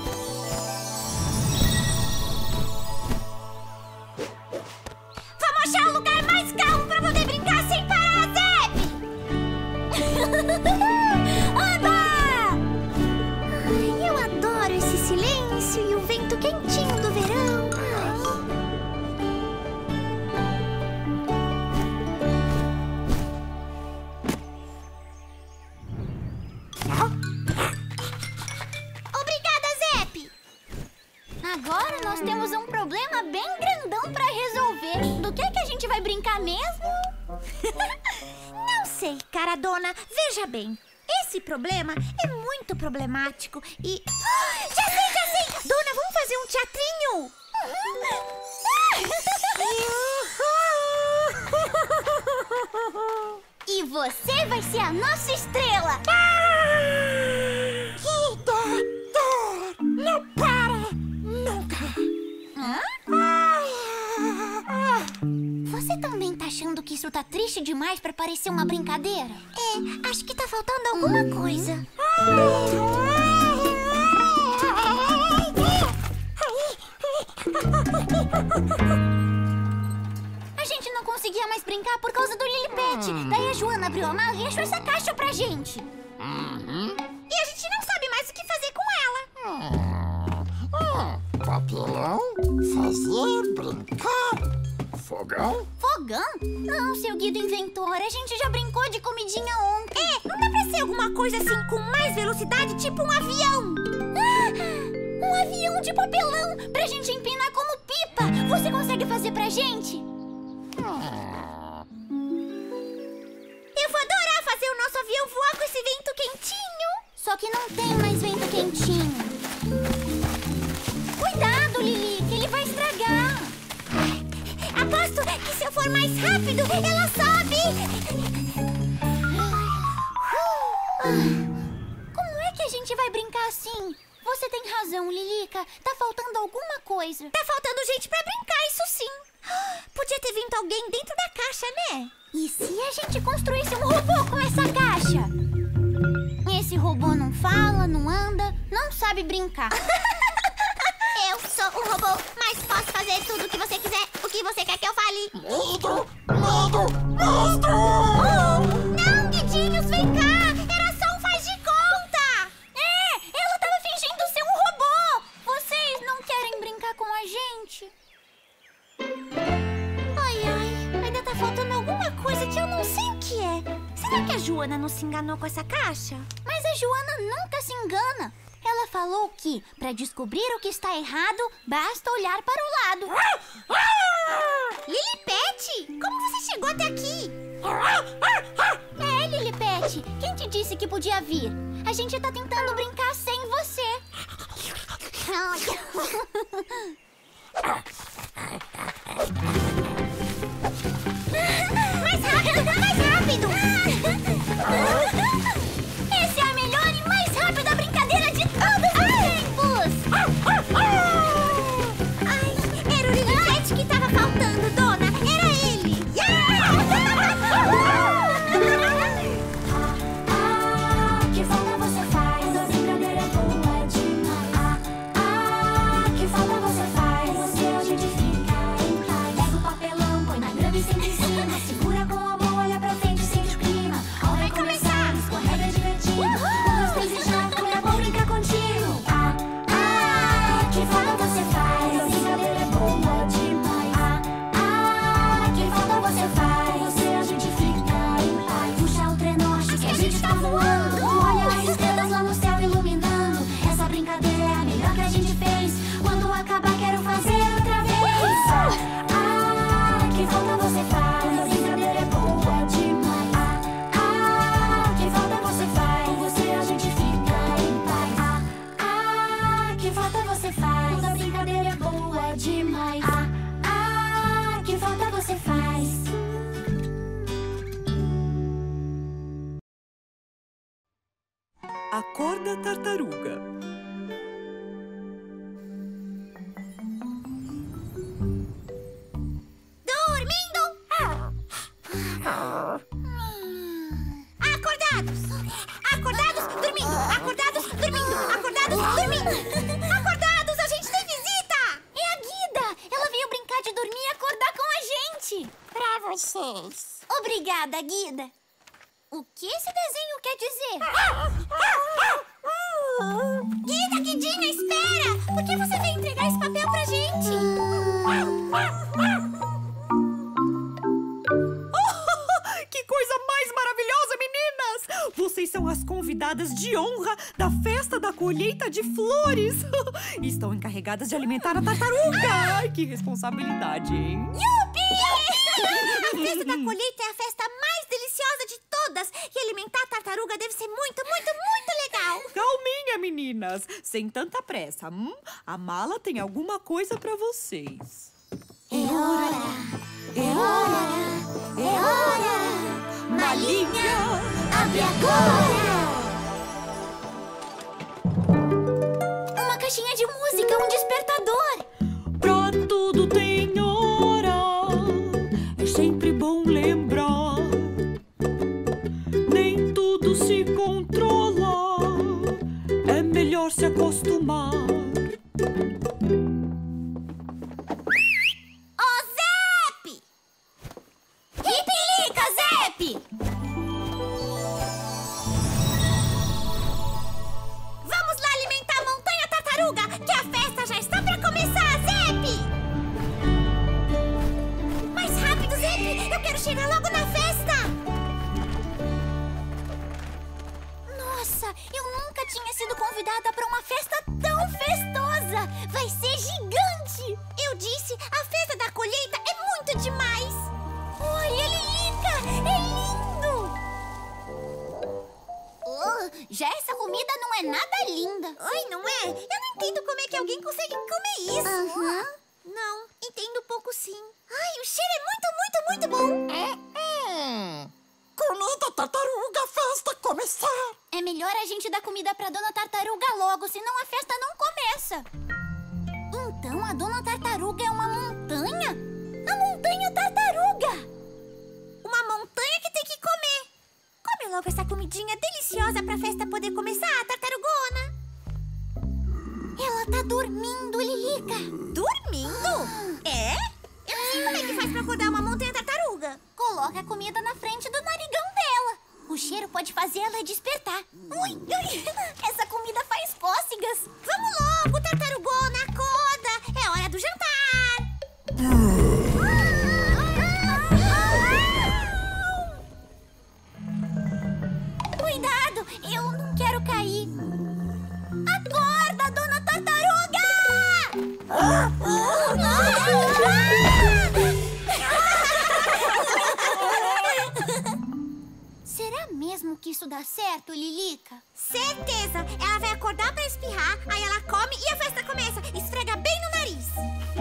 S2: Vamos achar um lugar mais calmo pra poder brincar sem parar, Zep! Oba! Ai, eu adoro esse silêncio e o vento quentinho do verão. Obrigada, Zep! Agora nós temos um problema bem grandão pra resolver. Do que a gente vai brincar mesmo? Não sei, cara dona. Veja bem, esse problema é muito problemático e... Já sei! Dona, vamos fazer um teatrinho? E você vai ser a nossa estrela!
S4: Doutor, não para nunca.
S2: Você também tá achando que isso tá triste demais pra parecer uma brincadeira? É, acho que tá faltando alguma coisa. A gente não conseguia mais brincar por causa do Lilipete. Daí a Joana abriu a mala e achou essa caixa pra gente. E a gente não sabe mais o que fazer com ela.
S7: Papelão, fazer, brincar, fogão.
S2: Fogão? Não, seu Guido inventor. A gente já brincou de comidinha ontem. É, não dá pra ser alguma coisa assim com mais velocidade, tipo um avião. Um avião de papelão pra gente empinar como pipa. Você consegue fazer pra gente? Eu vou adorar fazer o nosso avião voar com esse vento quentinho. Só que não tem mais vento quentinho. Cuidado, Lili, que ele vai estragar. Aposto que se eu for mais rápido, ela sobe. Como é que a gente vai brincar assim? Você tem razão, Lilica. Tá faltando alguma coisa. Tá faltando gente pra brincar, isso sim. Podia ter vindo alguém dentro da caixa, né? E se a gente construísse um robô com essa caixa? Esse robô não fala, não anda, não sabe brincar. Eu sou um robô, mas posso fazer tudo o que você quiser. O que você quer que eu fale?
S7: Medo, monstro!
S2: Não, Guidinhos, vem cá! Era só um faz de conta! É, ela tava fingindo ser um robô! Vocês não querem brincar com a gente? Ai, ainda tá faltando alguma coisa que eu não sei o que é. Será que a Joana não se enganou com essa caixa? Mas a Joana nunca se engana. Ela falou que, pra descobrir o que está errado, basta olhar para o lado. Lilipete, como você chegou até aqui? É, Lilipete, quem te disse que podia vir? A gente tá tentando brincar sem você. Mais rápido, mais rápido! Essa é a melhor e mais rápida brincadeira de todos os tempos! Ai, era o Lilipete que tava faltando, dona! Era ele!
S1: Acorda, tartaruga.
S2: Dormindo! Acordados! Acordados, dormindo! Acordados, dormindo! Acordados, dormindo! Acordados, a gente tem visita!
S5: É a Guida! Ela veio brincar de dormir e acordar com a gente!
S7: Pra vocês.
S5: Obrigada, Guida! O que esse desenho quer dizer?
S2: Guida, Guidinha, espera! Por que você veio entregar esse papel pra gente?
S1: Que coisa mais maravilhosa, meninas! Vocês são as convidadas de honra da festa da colheita de flores. Estão encarregadas de alimentar a tartaruga. Ai, que responsabilidade, hein?
S2: Yupi! A festa da colheita é a festa mais deliciosa de todas. E alimentar a tartaruga deve ser muito, muito, muito legal.
S1: Calminha, meninas. Sem tanta pressa. A mala tem alguma coisa pra vocês.
S2: É hora! É hora! É hora! Malinha, abre agora!
S5: Uma caixinha de música, um despertador!
S1: Pra tudo tem hora. É sempre bom lembrar. Nem tudo se controla. É melhor se acostumar.
S2: Ripilica, Zep! Vamos lá alimentar a montanha tartaruga, que a festa já está pra começar, Zep! Mais rápido, Zep! Eu quero chegar logo na festa!
S5: Nossa, eu nunca tinha sido convidada para uma festa tão festosa! Vai ser gigante!
S2: Eu disse, a festa da colheita é muito demais!
S5: Olha, Lilica! É lindo! Já essa comida não é nada linda.
S2: Ai, não é? Eu não entendo como é que alguém consegue comer isso. Não, entendo pouco sim. Ai, o cheiro é muito, muito, muito bom.
S7: Comida, tartaruga, festa começar.
S5: É melhor a gente dar comida pra Dona Tartaruga logo, senão a festa não começa. Então a Dona Tartaruga é uma montanha? A montanha tartaruga!
S2: Uma montanha que tem que comer. Come logo essa comidinha deliciosa pra festa poder começar, tartarugona.
S5: Ela tá dormindo, Lilica.
S2: Dormindo? É? Eu não sei como é que faz pra acordar uma montanha tartaruga.
S5: Coloca a comida na frente do narigão dela. O cheiro pode fazer ela despertar.
S2: Ui, ui.
S5: Essa comida faz cócegas.
S2: Vamos logo, tartarugona, acorda. É hora do jantar.
S5: Cuidado, eu não quero cair. Acorda, Dona Tartaruga! Será mesmo que isso dá certo, Lilica?
S2: Certeza! Ela vai acordar pra espirrar, aí ela come e a festa começa. Esfrega bem no nariz.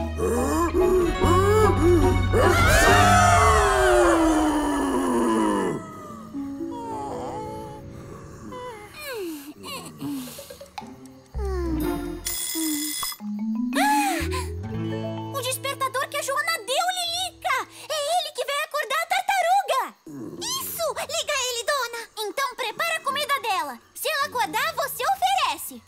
S5: O despertador que a Joana deu, Lilica! É ele que vai acordar a tartaruga!
S2: Isso! Liga ele, dona!
S5: Então prepara a comida dela. Se ela acordar, você oferece.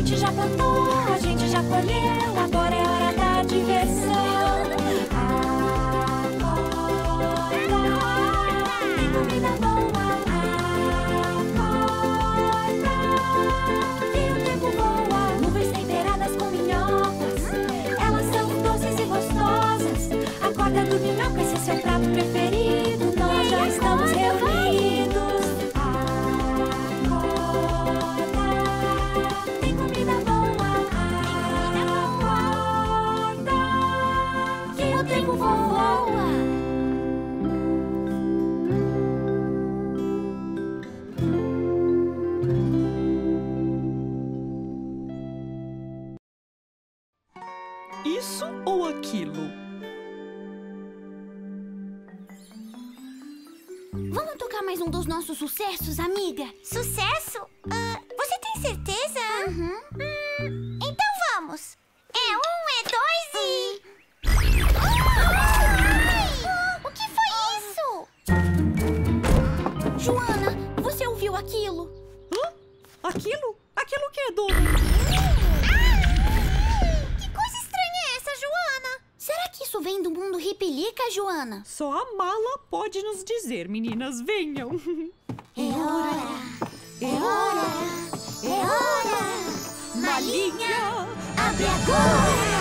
S3: gente já plantou, a gente já colheu, agora é hora da diversão. Acorda, tem comida boa. Acorda, que o tempo voa. Nuvens temperadas com minhocas, elas são doces e gostosas. Acorda, dorminhoca, esse é seu prato preferido. Nós já estamos reunidos. Acorda, tem comida boa. Acorda, que o tempo voa.
S1: Isso ou aquilo?
S5: Vamos tocar mais um dos nossos sucessos, amiga?
S2: Sucesso? Você tem certeza?
S5: Uhum.
S2: Então vamos. É 1, é 2 e... O que foi isso?
S5: Joana, você ouviu aquilo?
S1: Hã? Aquilo? Aquilo que é, dona?
S2: Que coisa estranha é essa, Joana?
S5: Será que isso vem do mundo Ripilica, Joana?
S1: Só a mala pode nos dizer, meninas, venham.
S2: É hora, é hora, é hora.
S1: Malinha,
S2: Abre agora.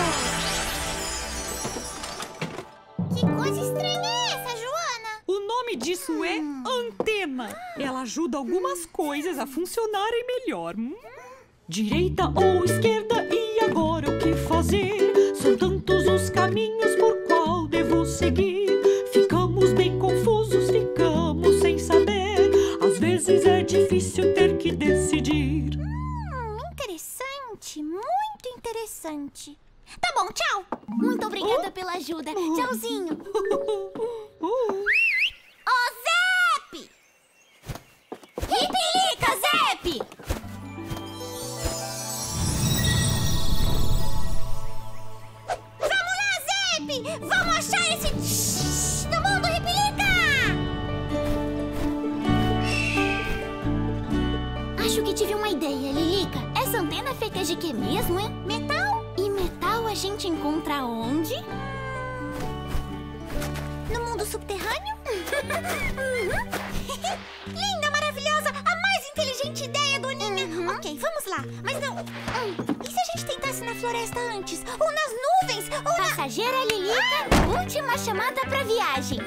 S2: Que coisa estranha é essa, Joana?
S1: o nome disso é antena. Ela ajuda algumas coisas a funcionarem melhor. Direita ou esquerda, e agora o que fazer? São tantos os caminhos por qual devo seguir. Ficamos bem confusos, ficamos sem saber. Às vezes é difícil ter que decidir.
S2: Interessante, muito interessante. Tá bom, tchau.
S5: Muito obrigada pela ajuda. Tchauzinho.
S2: Ô, Zep!
S5: Ripilica, Zep!
S2: Vamos lá, Zep! Vamos achar esse do mundo Ripilica!
S5: Acho que tive uma ideia, Lilica. Essa antena é feita de quê mesmo, hein?
S2: Metal?
S5: E metal a gente encontra onde?
S2: No mundo subterrâneo? Linda, maravilhosa! A mais inteligente ideia, Doninha! Ok, vamos lá. Mas não... E se a gente tentasse na floresta antes? Ou nas nuvens? Ou na...
S5: Passageira Lilica, última chamada pra viagem.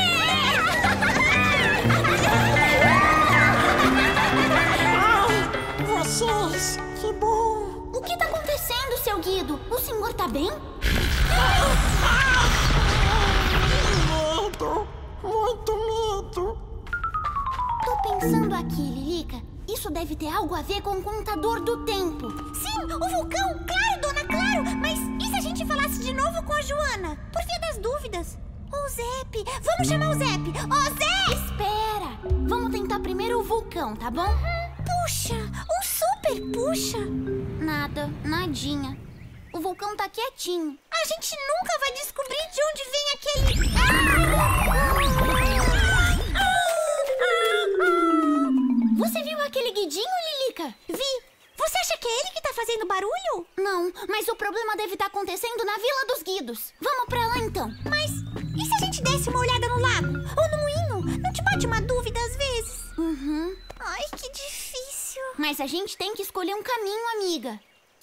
S7: Vocês, que bom!
S5: O que tá acontecendo, seu Guido? O senhor tá bem?
S7: Medo! Muito medo!
S5: Tô pensando aqui, Lilica. Isso deve ter algo a ver com o contador do tempo.
S2: Sim, o vulcão! Claro, dona, claro! Mas e se a gente falasse de novo com a Joana? Por via das dúvidas. Ô, Zep! Vamos chamar o Zep! Ô, Zep!
S5: Espera! Vamos tentar primeiro o vulcão, tá bom?
S2: Puxa! Um super puxa!
S5: Nada, nadinha. O vulcão tá quietinho.
S2: A gente nunca vai descobrir de onde vem aquele...
S5: Você viu aquele guidinho, Lilica?
S2: Vi! Você acha que é ele que tá fazendo barulho?
S5: Não, mas o problema deve estar acontecendo na Vila dos Guidos. Vamos pra lá, então.
S2: Mas e se a gente desse uma olhada no lago? Ou no moinho? Não te bate uma dúvida às vezes?
S5: Uhum.
S2: Ai, que difícil.
S5: Mas a gente tem que escolher um caminho, amiga.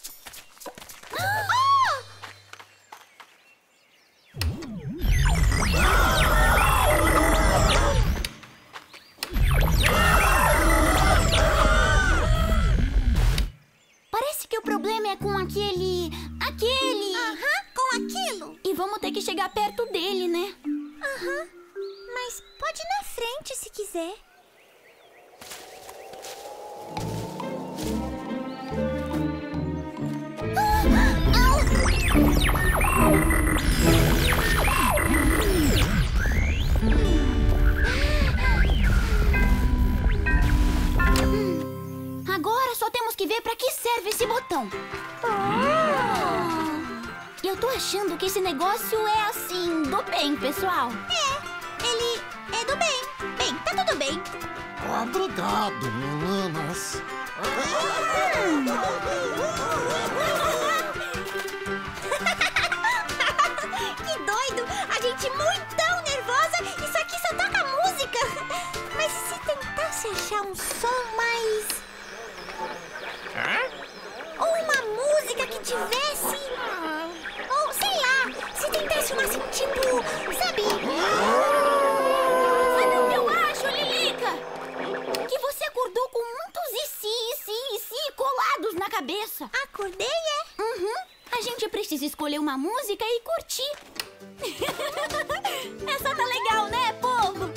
S5: Parece que o problema é com aquele...
S2: Com aquilo.
S5: E vamos ter que chegar perto dele, né?
S2: Mas pode ir na frente se quiser.
S5: Agora só temos que ver pra que serve esse botão. Eu tô achando que esse negócio é assim, do bem, pessoal.
S2: Ele é do bem. Bem, tá tudo bem.
S7: Obrigado, meninas.
S2: gente muito nervosa. Isso aqui só toca música. Mas e se tentasse achar um som mais... Ou uma música que tivesse... Ou, sei lá, se tentasse uma assim, tipo... Sabe? Sabe o que eu acho, Lilica? Que você acordou com muitos e si colados na cabeça. Acordei, é? Uhum. A gente precisa escolher uma música e curtir. Essa tá legal, né, povo?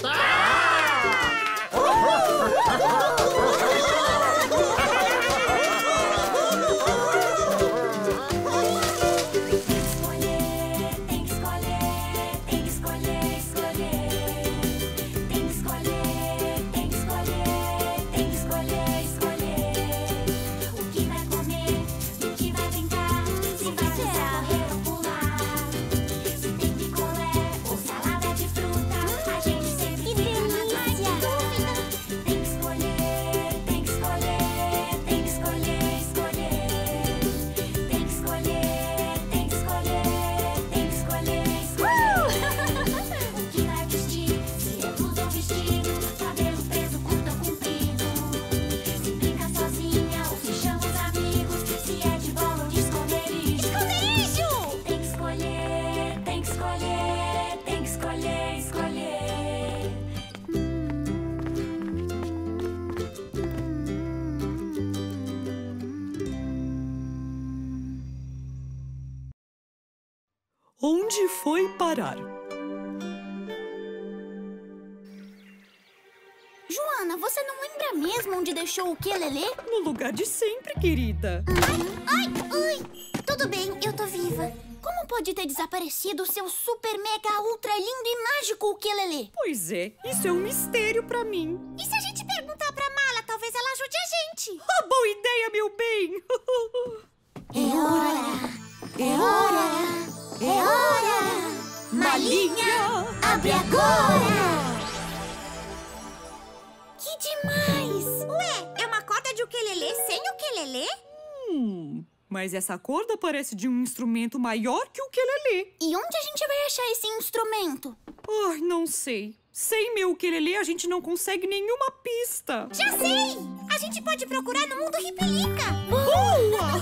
S1: Onde foi parar?
S2: Joana, você não lembra mesmo onde deixou o ukelele?
S1: No lugar de sempre, querida.
S2: Ai! Tudo bem, eu tô viva. Como pode ter desaparecido o seu super, mega, ultra lindo e mágico ukelele?
S1: Pois é, isso é um mistério pra mim.
S2: E se a gente perguntar pra Mala, talvez ela ajude a gente?
S1: Boa ideia, meu bem!
S2: É hora! Malinha, abre agora! Que demais! Ué, é uma corda de ukelele sem ukelele?
S1: Mas essa corda parece de um instrumento maior que o ukelele.
S2: E onde a gente vai achar esse instrumento?
S1: Ai, não sei. Sem meu ukelele, a gente não consegue nenhuma pista.
S2: Já sei! A gente pode procurar no mundo Ripelica.
S1: Boa!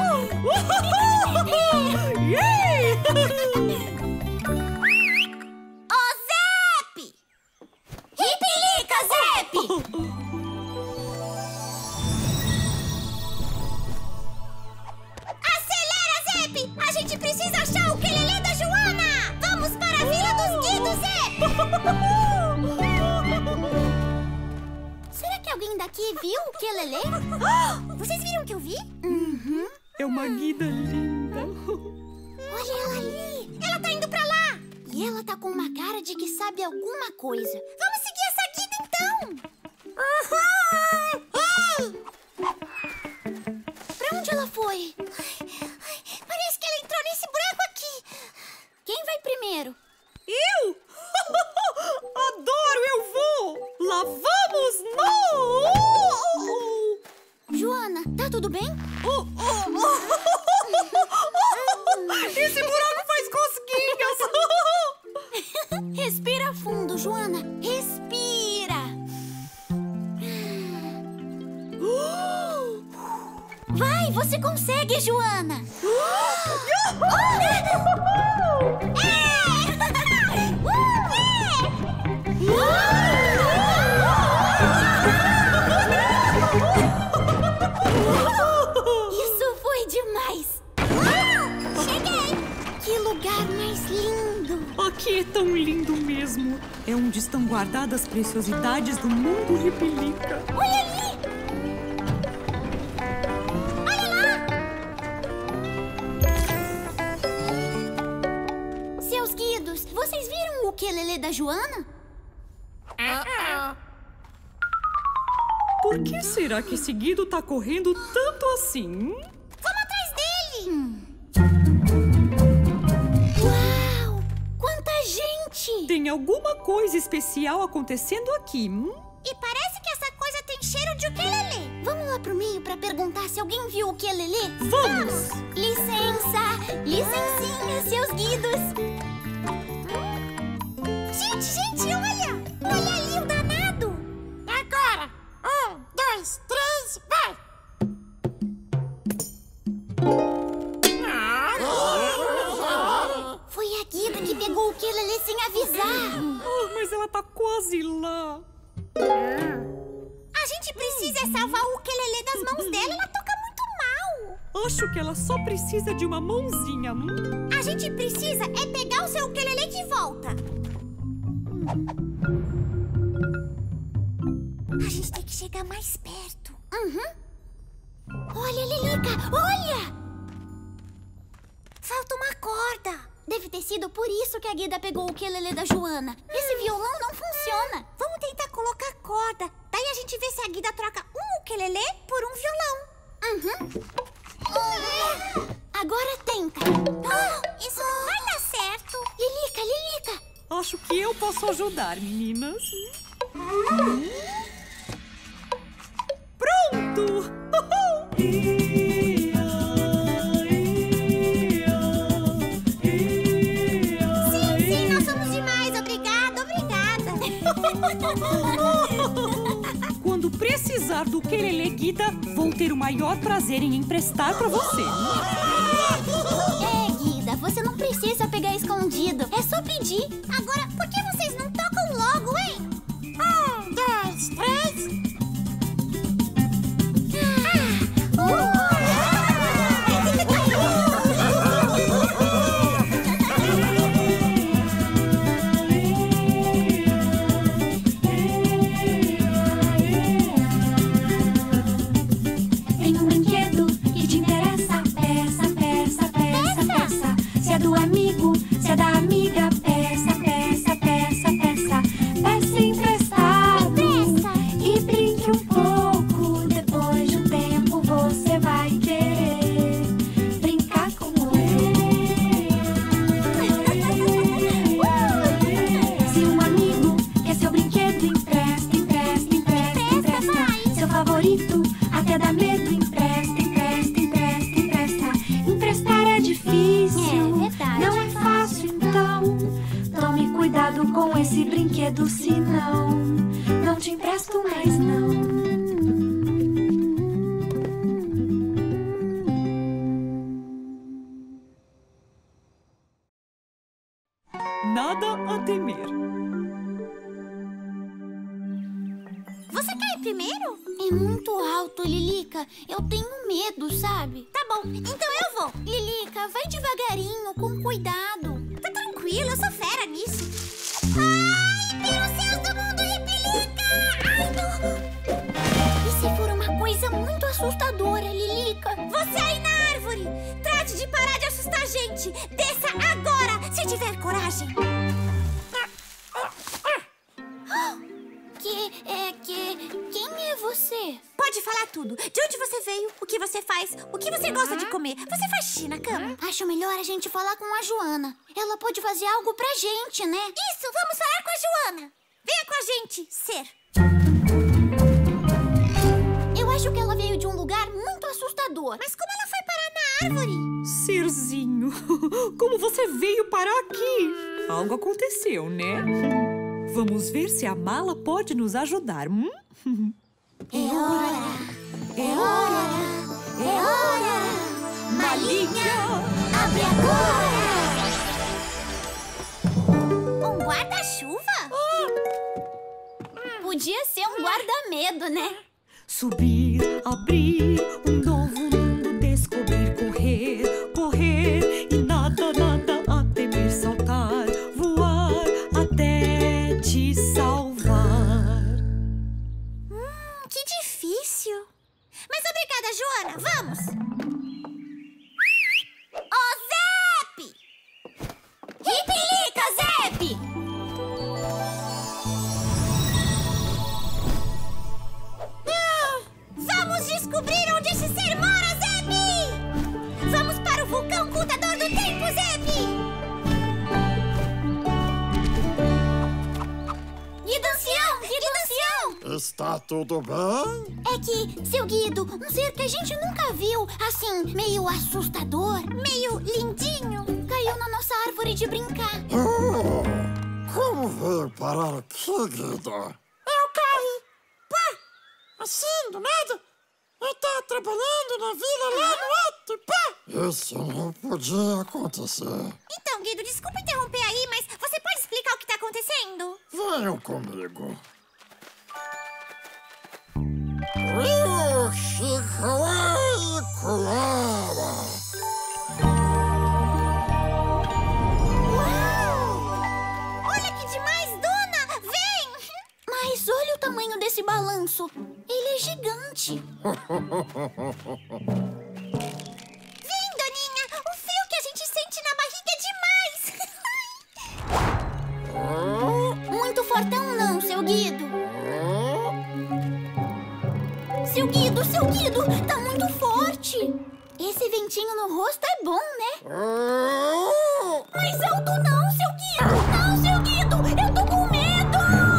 S2: Ô, Zep! Ripelica, Zep! Acelera, Zep! A gente precisa achar o ukelele da Joana! Vamos para a Vila dos Guidos, Zep! Será que alguém daqui viu o ukelele? Vocês viram o que eu vi? Uhum.
S1: É uma guida linda.
S2: Olha ela ali! Ela tá indo pra lá! E ela tá com uma cara de que sabe alguma coisa. Vamos seguir essa guida, então! Pra onde ela foi? Parece que ela entrou nesse buraco aqui. Quem vai primeiro?
S1: Eu? Adoro, eu vou! Lá vamos nós!
S2: Joana, tá tudo bem?
S1: Esse buraco faz cosquinhas!
S2: Respira fundo, Joana. Respira! Vai, você consegue, Joana! Isso foi demais! Cheguei! Que lugar mais lindo!
S1: Aqui é tão lindo mesmo. É onde estão guardadas as preciosidades do mundo Ripelica.
S2: Olha ali! Olha lá! Seus guidos, vocês viram o ukelele da Joana?
S1: Por que será que esse guido tá correndo tanto assim?
S2: Vamos atrás dele! Uau! Quanta gente!
S1: Tem alguma coisa especial acontecendo aqui.
S2: E parece que essa coisa tem cheiro de ukelele. Vamos lá pro meio pra perguntar se alguém viu o ukelele?
S1: Vamos!
S2: Licença! Licencinha, seus guidos! Gente, olha! Olha ali o danado!
S7: Agora! 1, 2, 3, vai!
S2: Foi a Guida que pegou o ukulele sem avisar.
S1: Mas ela tá quase lá.
S2: A gente precisa salvar o ukulele das mãos dela. Ela toca muito mal.
S1: Acho que ela só precisa de uma mãozinha.
S2: A gente precisa é pegar o seu ukulele de volta. A gente tem que chegar mais perto. Olha, Lilica, olha! Falta uma corda. Deve ter sido por isso que a Guida pegou o ukulele da Joana. Esse violão não funciona. Vamos tentar colocar corda. Daí a gente vê se a Guida troca um ukulele por um violão. Agora tenta. Isso não vai dar certo. Lilica.
S1: Acho que eu posso ajudar, meninas. Pronto!
S2: Sim, nós somos demais. Obrigada.
S1: Quando precisar do ukulele, Guida, vou ter o maior prazer em emprestar pra você.
S2: Guida, você não precisa pegar escondido. É só pedir. Agora, por que vocês não tocam logo, hein?
S7: 1, 2, 3.
S3: Tem um brinquedo que te interessa. Peça. Se é do amigo, se é da amiga. Peça emprestado. E brinque um pouco. Depois de um tempo você vai querer brincar com ele. Se um amigo quer seu brinquedo, empresta. Seu favorito até dá medo, empresta. Emprestar é difícil, não é fácil, então tome cuidado com esse brinquedo, senão não te empresto mais, não.
S1: Nada a temer.
S2: Você quer ir primeiro? É muito alto, Lilica. Eu tenho medo, sabe? Tá bom, então eu vou. Lilica, vai devagarinho, com cuidado. Tá tranquilo, eu sou fera nisso. Ai, pelos céus do mundo, Ripilica! Ai, não! E se for uma coisa muito assustadora, Lilica? Você aí na árvore! Trate de parar de assustar a gente! Desça agora, se tiver coragem! Quem é você? Pode falar tudo. De onde você veio, o que você faz, o que você gosta de comer. Você faz xixi na cama? Acho melhor a gente falar com a Joana. Ela pode fazer algo pra gente, né? Isso, vamos falar com a Joana. Venha com a gente, Ser. Eu acho que ela veio de um lugar muito assustador. Mas como ela foi parar na árvore?
S1: Serzinho, como você veio parar aqui? Algo aconteceu, né? Vamos ver se a mala pode nos ajudar.
S2: É hora! Malinha, abre agora! Um guarda-chuva? Podia ser um guarda-medo, né?
S1: Subir, abrir, um novo mundo descobrir, correr e nada a temer, saltar, voar até te salvar.
S2: Que difícil. Mas obrigada, Joana. Vamos. Ô, Zep! Ripilica, Zep! Vamos descobrir onde esse ser mora, Zep! Vamos para o vulcão contador do tempo, Zep! Guido!
S7: Está tudo bem?
S2: É que, seu Guido, um ser que a gente nunca viu, assim, meio assustador, meio lindinho, caiu na nossa árvore de brincar.
S7: Como veio parar aqui, Guido?
S4: Eu caí. Pá! Assim, do nada. Eu tava trabalhando na vila lá no alto, pá!
S7: Isso não podia acontecer.
S2: Então, Guido, desculpa interromper aí, mas você pode explicar o que tá acontecendo?
S7: Venham comigo. Rio Chicoaicoara.
S2: Olha que demais, Dona! Vem!
S5: Mas olha o tamanho desse balanço. Ele é gigante.
S2: Vem, Doninha! O frio que a gente sente na barriga é demais!
S5: Muito fortão não, seu Guido. Seu Guido, tá muito forte. Esse ventinho no rosto é bom, né? Mais alto não, seu Guido. Não, seu Guido, eu tô com medo.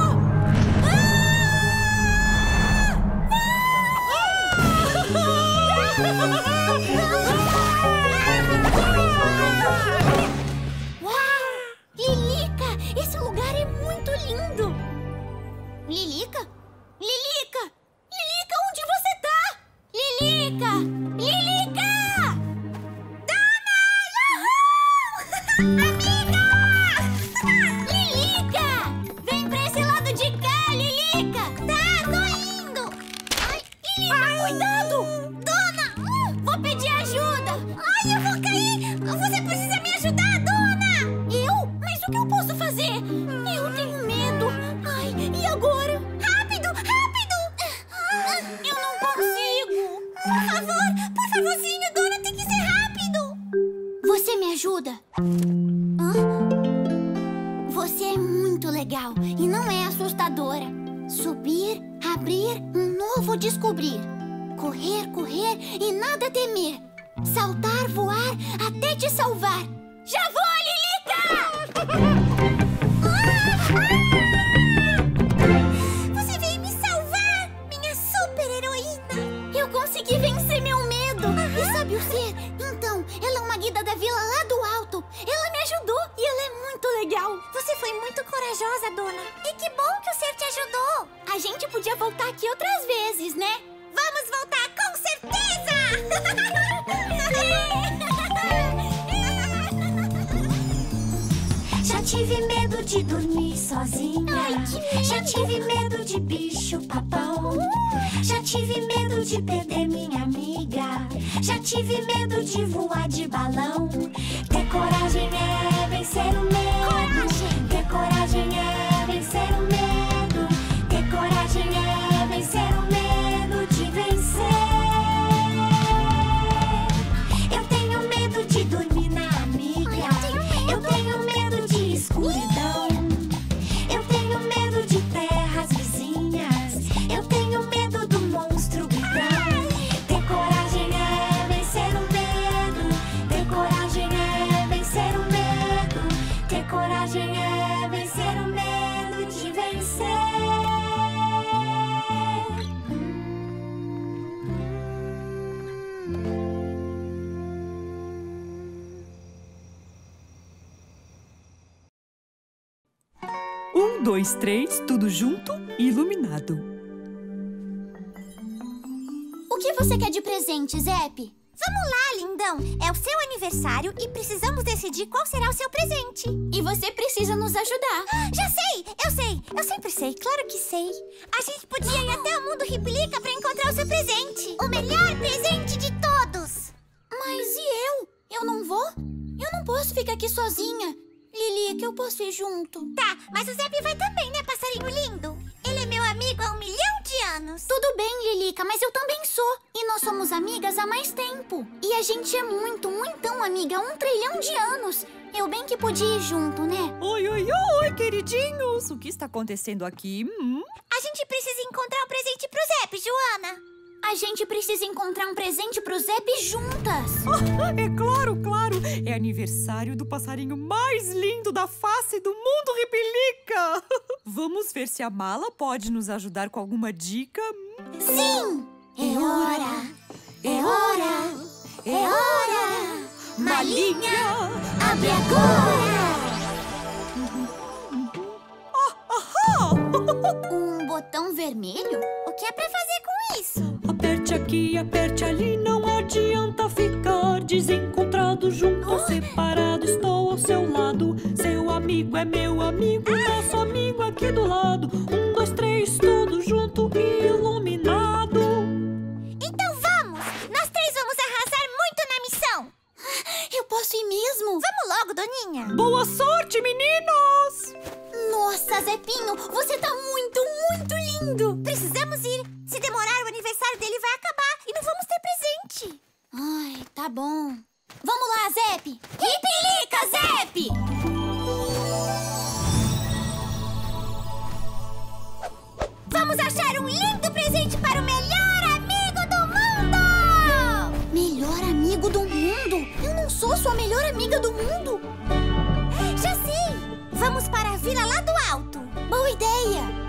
S5: Lilica, esse lugar é muito lindo. Lilica? Lilica! Lilica, onde você tá? Lilica! Lilica! Dona! Yahoo! Amiga! Lilica! Vem pra esse lado de cá, Lilica!
S2: Tá, tô indo!
S5: Ai, Lilica, cuidado!
S2: Dona!
S5: Vou pedir ajuda!
S2: Ai, eu vou cair! Você precisa me ajudar, Dona!
S5: Eu? Mas o que eu posso fazer? Eu tenho medo. Ai, e agora?
S2: Rápido, rápido!
S5: Eu não consigo.
S2: Por favorzinho, Dona, tem que ser rápido!
S5: Você me ajuda? Hã? Você é muito legal e não é assustadora. Subir, abrir, um novo descobrir. Correr, correr e nada temer. Saltar, voar, até te salvar. Já vou, Lilica!
S2: Você veio me salvar, minha super heroína!
S5: Eu consegui vencer meu medo. E sabe o ser? Então, ela é uma guida da vila lá do alto. Ela me ajudou e ela é muito legal.
S2: Você foi muito corajosa, Dona. E que bom que o ser te ajudou!
S5: A gente podia voltar aqui outras vezes, né?
S2: Vamos voltar com certeza!
S3: Já tive medo de dormir sozinha.
S5: Ai, que medo.
S3: Já tive medo de bicho papão. Já tive medo de perder minha amiga. Já tive medo de voar de balão. Ter coragem é vencer o medo. Ter coragem é vencer o medo. Ter coragem é vencer o medo de vencer. Eu tenho medo de dormir na amiga. Eu tenho medo de escuridão. Eu tenho medo de terras vizinhas. Eu tenho medo do monstro grandão. Ter coragem é vencer o medo. Ter coragem é vencer o medo. Ter coragem é vencer o medo de vencer.
S1: Um, dois, três, tudo junto e iluminado.
S5: O que você quer de presente, Zep?
S2: Vamos lá, lindão! É o seu aniversário e precisamos decidir qual será o seu presente.
S5: E você precisa nos ajudar.
S2: Já sei! Eu sempre sei, claro que sei. A gente podia ir até o mundo Riplica pra encontrar o seu presente. O melhor presente de todos!
S5: Mas e eu? Eu não vou? Eu não posso ficar aqui sozinha. Lilica, eu posso ir junto?
S2: Tá, mas o Zep vai também, né, passarinho lindo? Ele é meu amigo há 1 milhão de anos.
S5: Tudo bem, Lilica, mas eu também sou. E nós somos amigas há mais tempo. E a gente é muitão amiga há 1 trilhão de anos. Eu bem que podia ir junto, né?
S1: Oi, oi, oi, queridinhos! O que está acontecendo aqui?
S2: A gente precisa encontrar um presente pro Zep, Joana.
S5: A gente precisa encontrar um presente pro Zep juntas.
S1: É claro, claro! É aniversário do passarinho mais lindo da face do mundo Ripilica! Vamos ver se a mala pode nos ajudar com alguma dica?
S5: Sim! É hora! É hora! É hora! Malinha, abre agora!
S2: botão vermelho? O que é pra fazer com isso?
S1: Aperte aqui, aperte ali, não adianta ficar desencontrado, junto ou separado, estou ao seu lado. Seu amigo é meu amigo, nosso amigo aqui do lado. 1, 2, 3, tudo junto e iluminado.
S2: Então vamos! Nós 3 vamos arrasar muito na missão! Eu posso ir mesmo? Vamos logo, Doninha!
S1: Boa sorte, meninos!
S2: Nossa, Zepinho, você tá muito, muito lindo! Precisamos ir! Se demorar, o aniversário dele vai acabar e não vamos ter presente! Ai, tá bom. Vamos lá, Zep! Ripilica, Zep! Vamos achar um lindo presente para o melhor amigo do mundo! Melhor amigo do mundo? Eu não sou sua melhor amiga do mundo! Já sei! Vamos para a vila lá do alto! Boa ideia!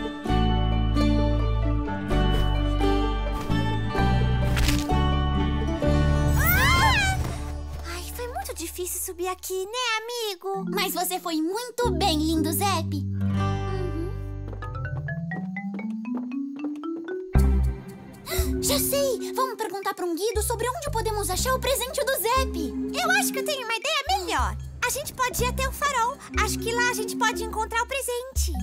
S2: Difícil subir aqui, né, amigo? Mas você foi muito bem, lindo Zep. Já sei! Vamos perguntar para um guido sobre onde podemos achar o presente do Zep. Eu acho que eu tenho uma ideia melhor. A gente pode ir até o farol. Acho que lá a gente pode encontrar o presente.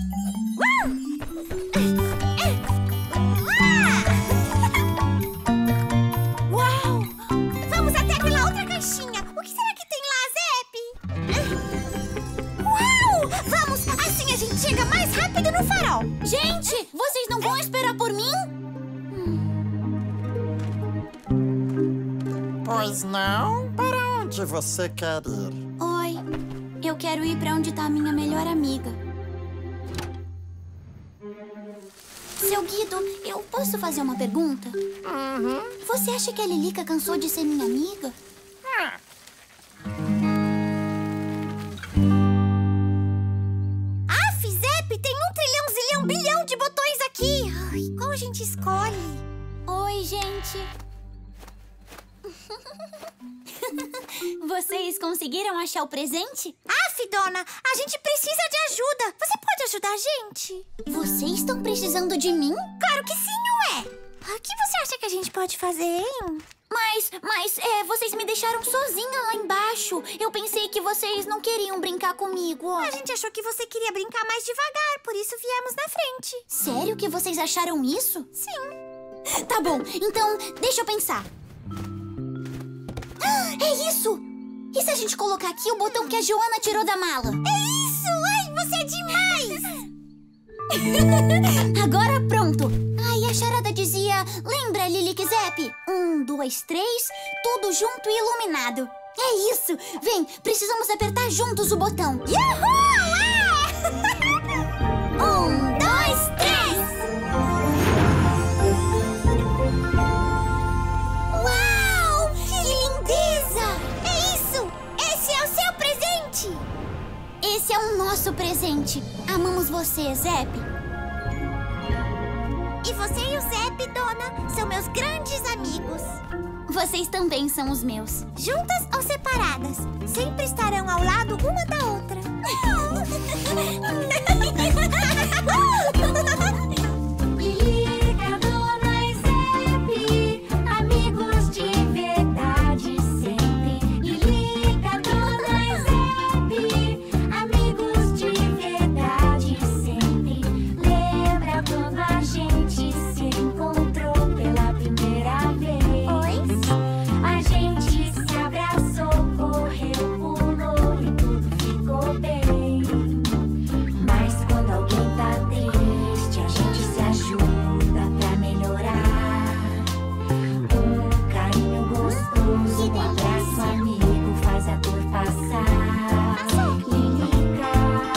S2: Uau! Vamos até aquela outra caixinha. O que será que tem lá, Zep? Uau! Vamos! Assim a gente chega mais rápido no farol. Gente, vocês não vão esperar por mim?
S7: Pois não? Para onde você quer ir?
S2: Oi, eu quero ir pra onde tá a minha melhor amiga. Seu Guido, eu posso fazer uma pergunta? Você acha que a Lilica cansou de ser minha amiga? Zep, tem 1 trilhão, zilhão, bilhão de botões aqui. Ai, qual a gente escolhe? Oi, gente. Vocês conseguiram achar o presente? Dona, a gente precisa de ajuda. Você pode ajudar a gente? Vocês estão precisando de mim? Claro que sim, ué. O que você acha que a gente pode fazer, hein? Mas, vocês me deixaram sozinha lá embaixo. Eu pensei que vocês não queriam brincar comigo. A gente achou que você queria brincar mais devagar, por isso viemos na frente. Sério que vocês acharam isso? Sim. Tá bom, então deixa eu pensar. É isso! E se a gente colocar aqui o botão que a Joana tirou da mala? É isso! Ai, você é demais! Agora pronto! Ai, a charada dizia... Lembra, Lilica e Zep? 1, 2, 3, tudo junto e iluminado. É isso! Vem, precisamos apertar juntos o botão. Uhul! 1, 2, 3! Uau! Que lindeza! É isso! Esse é o seu presente! Esse é o nosso presente. Amamos você, Zep. E você e o Zep, Dona, são meus grandes amigos. Vocês também são os meus. Juntas ou separadas, sempre estarão ao lado uma da outra.
S3: Lilica, Dona e Zep, amigos de verdade sempre. Lilica, Dona e Zep, amigos de verdade sempre. Lembra quando a gente se encontrou pela primeira vez? A gente se abraçou, correu, pulou e tudo ficou bem. Mas quando alguém tá triste, a gente se ajuda pra melhorar. Um carinho gostoso, um abraço amigo faz a dor passar. Lilica,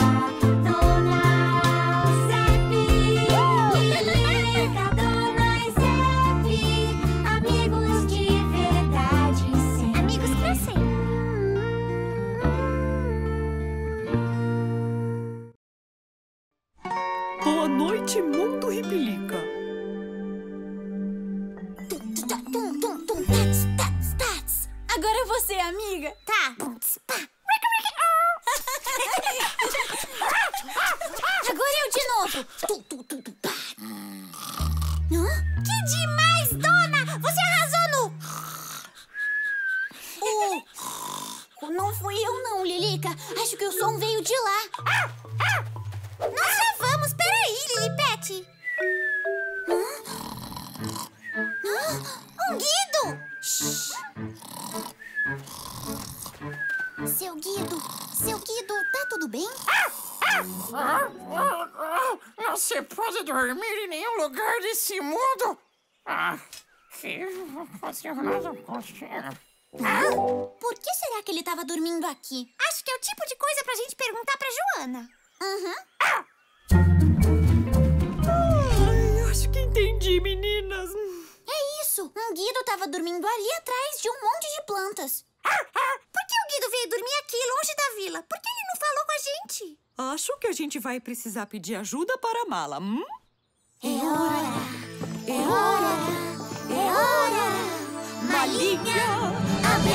S3: Dona, Zep. Lilica, Dona e Zep, amigos de verdade sempre.
S2: Amigos pra sempre.
S1: Boa noite, mundo Ripilica.
S2: Tum, tum, tum, tats, tats, tats. Agora você, amiga. Tá. Agora eu de novo. Tum, tum, tum, tum, pá. Não fui eu não, Lilica. Acho que o som veio de lá. Nós já vamos. Peraí, Lilipete. Um Guido! Shhh. Seu Guido, tá tudo bem?
S4: Não se pode dormir em nenhum lugar desse mundo.
S2: Por que será que ele tava dormindo aqui? Acho que é o tipo de coisa pra gente perguntar pra Joana.
S1: Acho que entendi, meninas.
S2: É isso. Um Guido tava dormindo ali atrás de um monte de plantas. Por que o Guido veio dormir aqui, longe da vila? Por que ele não falou com a gente?
S1: Acho que a gente vai precisar pedir ajuda para a mala.
S2: É hora! É hora! É hora! Malinha, abre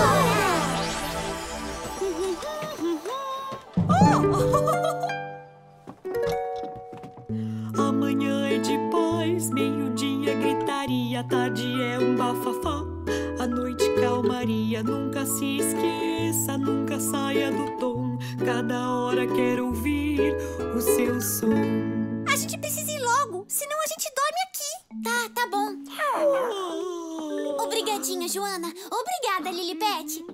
S2: agora!
S1: Amanhã é de paz, meio-dia gritaria, tarde é um bafafá, à noite calmaria. Nunca se esqueça, nunca saia do tom, cada hora quero ouvir o seu som.
S2: A gente precisa ir logo, senão a gente dorme aqui. Tá bom. Obrigadinha, Joana. Obrigada, Lilipete.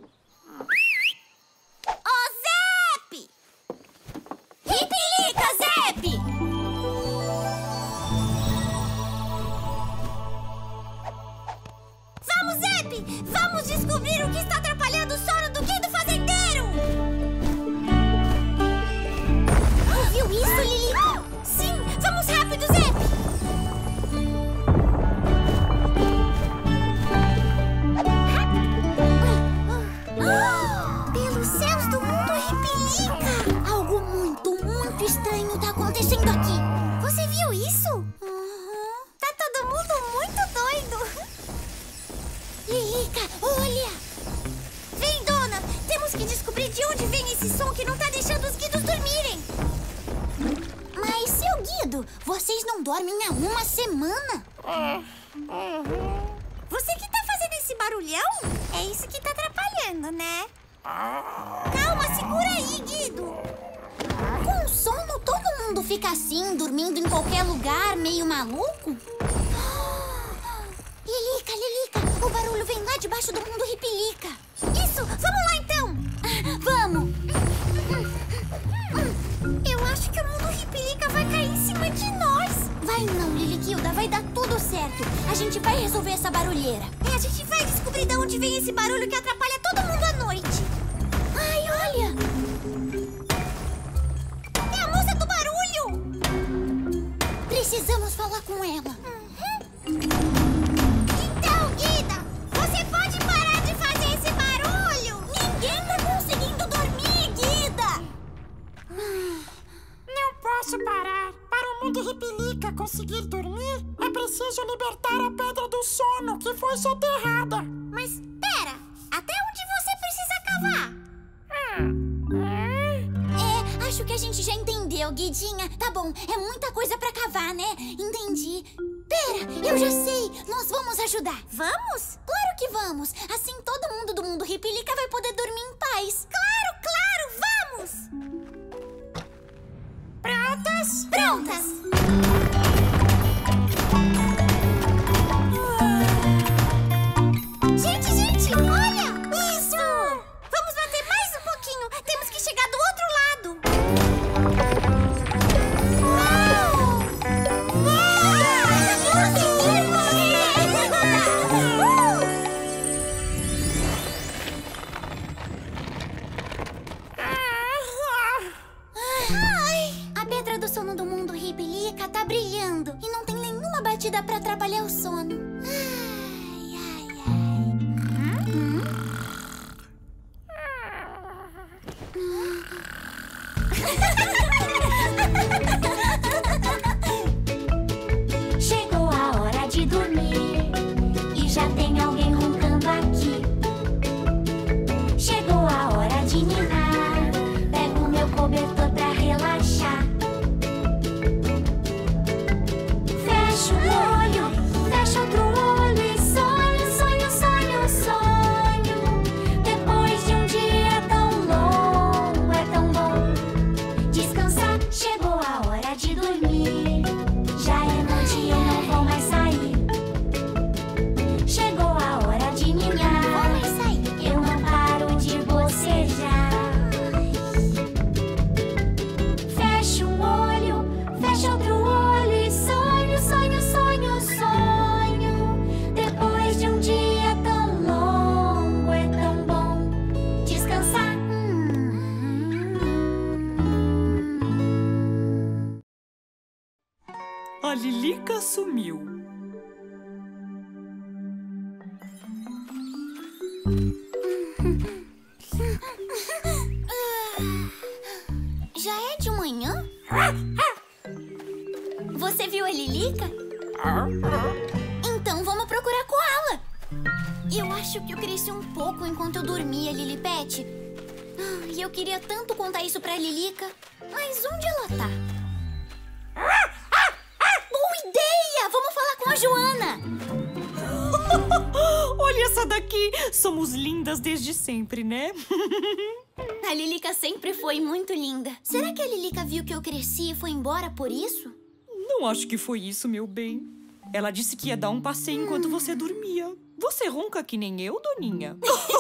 S2: Ô, Zep! Ripilica, Zep! Vamos, Zep! Vamos descobrir o que está atrapalhando o sono do Guido Fazendeiro! Ouviu isso, Lilica? Sim! Vamos rápido, Zep! Pelos céus do mundo Ripilica! Algo muito estranho tá acontecendo aqui. Você viu isso? Tá todo mundo muito doido. Lilica, olha! Vem, dona! Temos que descobrir de onde vem esse som que não tá deixando os Guidos dormirem. Mas, seu Guido, vocês não dormem há uma semana? Você que tá fazendo esse barulhão? É isso que tá atrapalhando, né? Calma, segura aí, Guido. Com sono, todo mundo fica assim, dormindo em qualquer lugar, meio maluco? Lilica, o barulho vem lá debaixo do mundo Ripilica. Isso, vamos lá então. Vamos. Eu acho que o mundo Ripilica vai cair em cima de nós. Vai não, Liliquilda, vai dar tudo certo. A gente vai resolver essa barulheira. A gente vai descobrir de onde vem esse barulho que atrapalha todo mundo à noite. Ai, olha! É a moça do barulho! Precisamos falar com ela. Então, Guida, você pode parar de fazer esse barulho? Ninguém tá conseguindo dormir, Guida!
S4: Não posso parar. Para o mundo Ripilica conseguir dormir, é preciso libertar a Pedra do Sono, que foi soterrada.
S2: Mas, pera, até onde você precisa cavar? Acho que a gente já entendeu, Guidinha. Tá bom, é muita coisa pra cavar, né? Entendi. Pera, eu já sei. Nós vamos ajudar. Vamos? Claro que vamos. Assim todo mundo do mundo Ripilica vai poder dormir em paz. Claro, vamos!
S4: Prontas?
S2: Prontas! Gente, olha! Isso! Vamos bater mais um pouquinho. Temos que chegar do outro lado. A Pedra do Sono do mundo Ripilica
S1: Lilica sumiu.
S2: Já é de manhã? Você viu a Lilica? Então vamos procurar koala. Eu acho que eu cresci um pouco enquanto eu dormia, Lilipete. E eu queria tanto contar isso pra Lilica. Mas onde ela tá? Boa ideia! Vamos falar com a Joana.
S1: Olha essa daqui! Somos lindas desde sempre, né?
S2: A Lilica sempre foi muito linda. Será que a Lilica viu que eu cresci e foi embora por isso?
S1: Não acho que foi isso, meu bem. Ela disse que ia dar um passeio enquanto você dormia. Você ronca que nem eu, Doninha?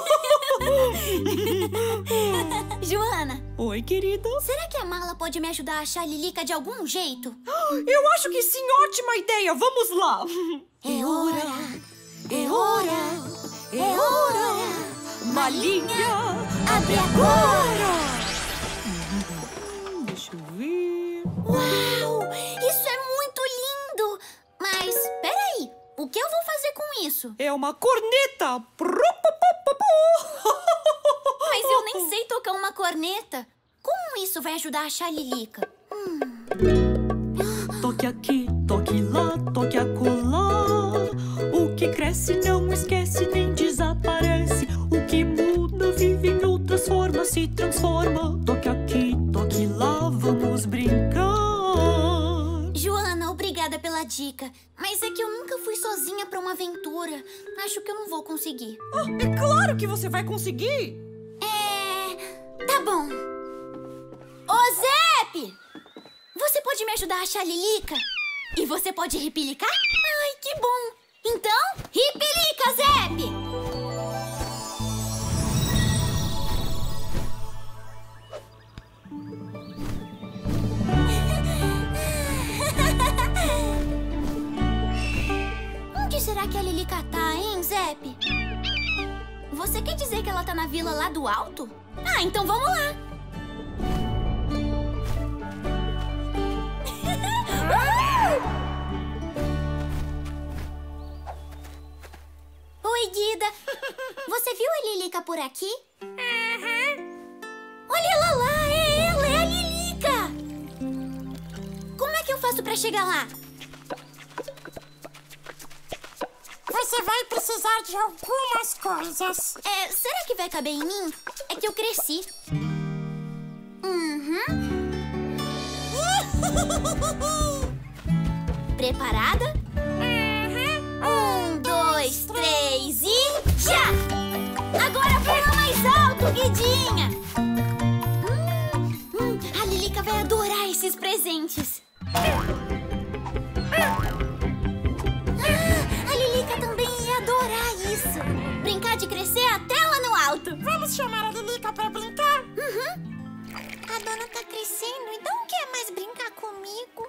S2: Joana.
S1: Oi, querida.
S2: Será que a Marla pode me ajudar a achar a Lilica de algum jeito?
S1: Eu acho que sim, ótima ideia. Vamos lá.
S2: É hora, é hora, é hora.
S1: Malinha,
S2: abre agora.
S1: Deixa eu ver.
S2: Uau, isso é muito lindo. Mas, peraí, o que eu vou fazer com isso?
S1: É uma corneta.
S2: Mas eu nem sei tocar uma corneta. Como isso vai ajudar a achar a Lilica?
S1: Toque aqui, toque lá, toque acolá. O que cresce não esquece nem desaparece. O que muda vive em outras formas, se transforma. Toque aqui, toque lá, vamos brincar.
S2: Joana, obrigada pela dica. Mas é que eu nunca fui sozinha pra uma aventura. Acho que eu não vou conseguir.
S1: É claro que você vai conseguir.
S2: Tá bom. Ô, Zep! Você pode me ajudar a achar a Lilica? E você pode ripilicar? Ai, que bom! Então, ripilica, Zep! Onde será que a Lilica tá, hein, Zep? Você quer dizer que ela tá na vila lá do alto? Ah, então vamos lá! Oi, Guida! Você viu a Lilica por aqui? Olha ela lá! É ela! É a Lilica! Como é que eu faço pra chegar lá?
S4: Você vai precisar de algumas coisas.
S2: Será que vai caber em mim? É que eu cresci. Preparada? 1, 2, 3 e já! Agora pula mais alto, Guidinha! A Lilica vai adorar esses presentes. A Lilica também ia adorar isso. Brincar de crescer até lá no alto.
S4: Vamos chamar a Lilica pra brincar?
S5: A dona tá crescendo e não quer mais brincar comigo.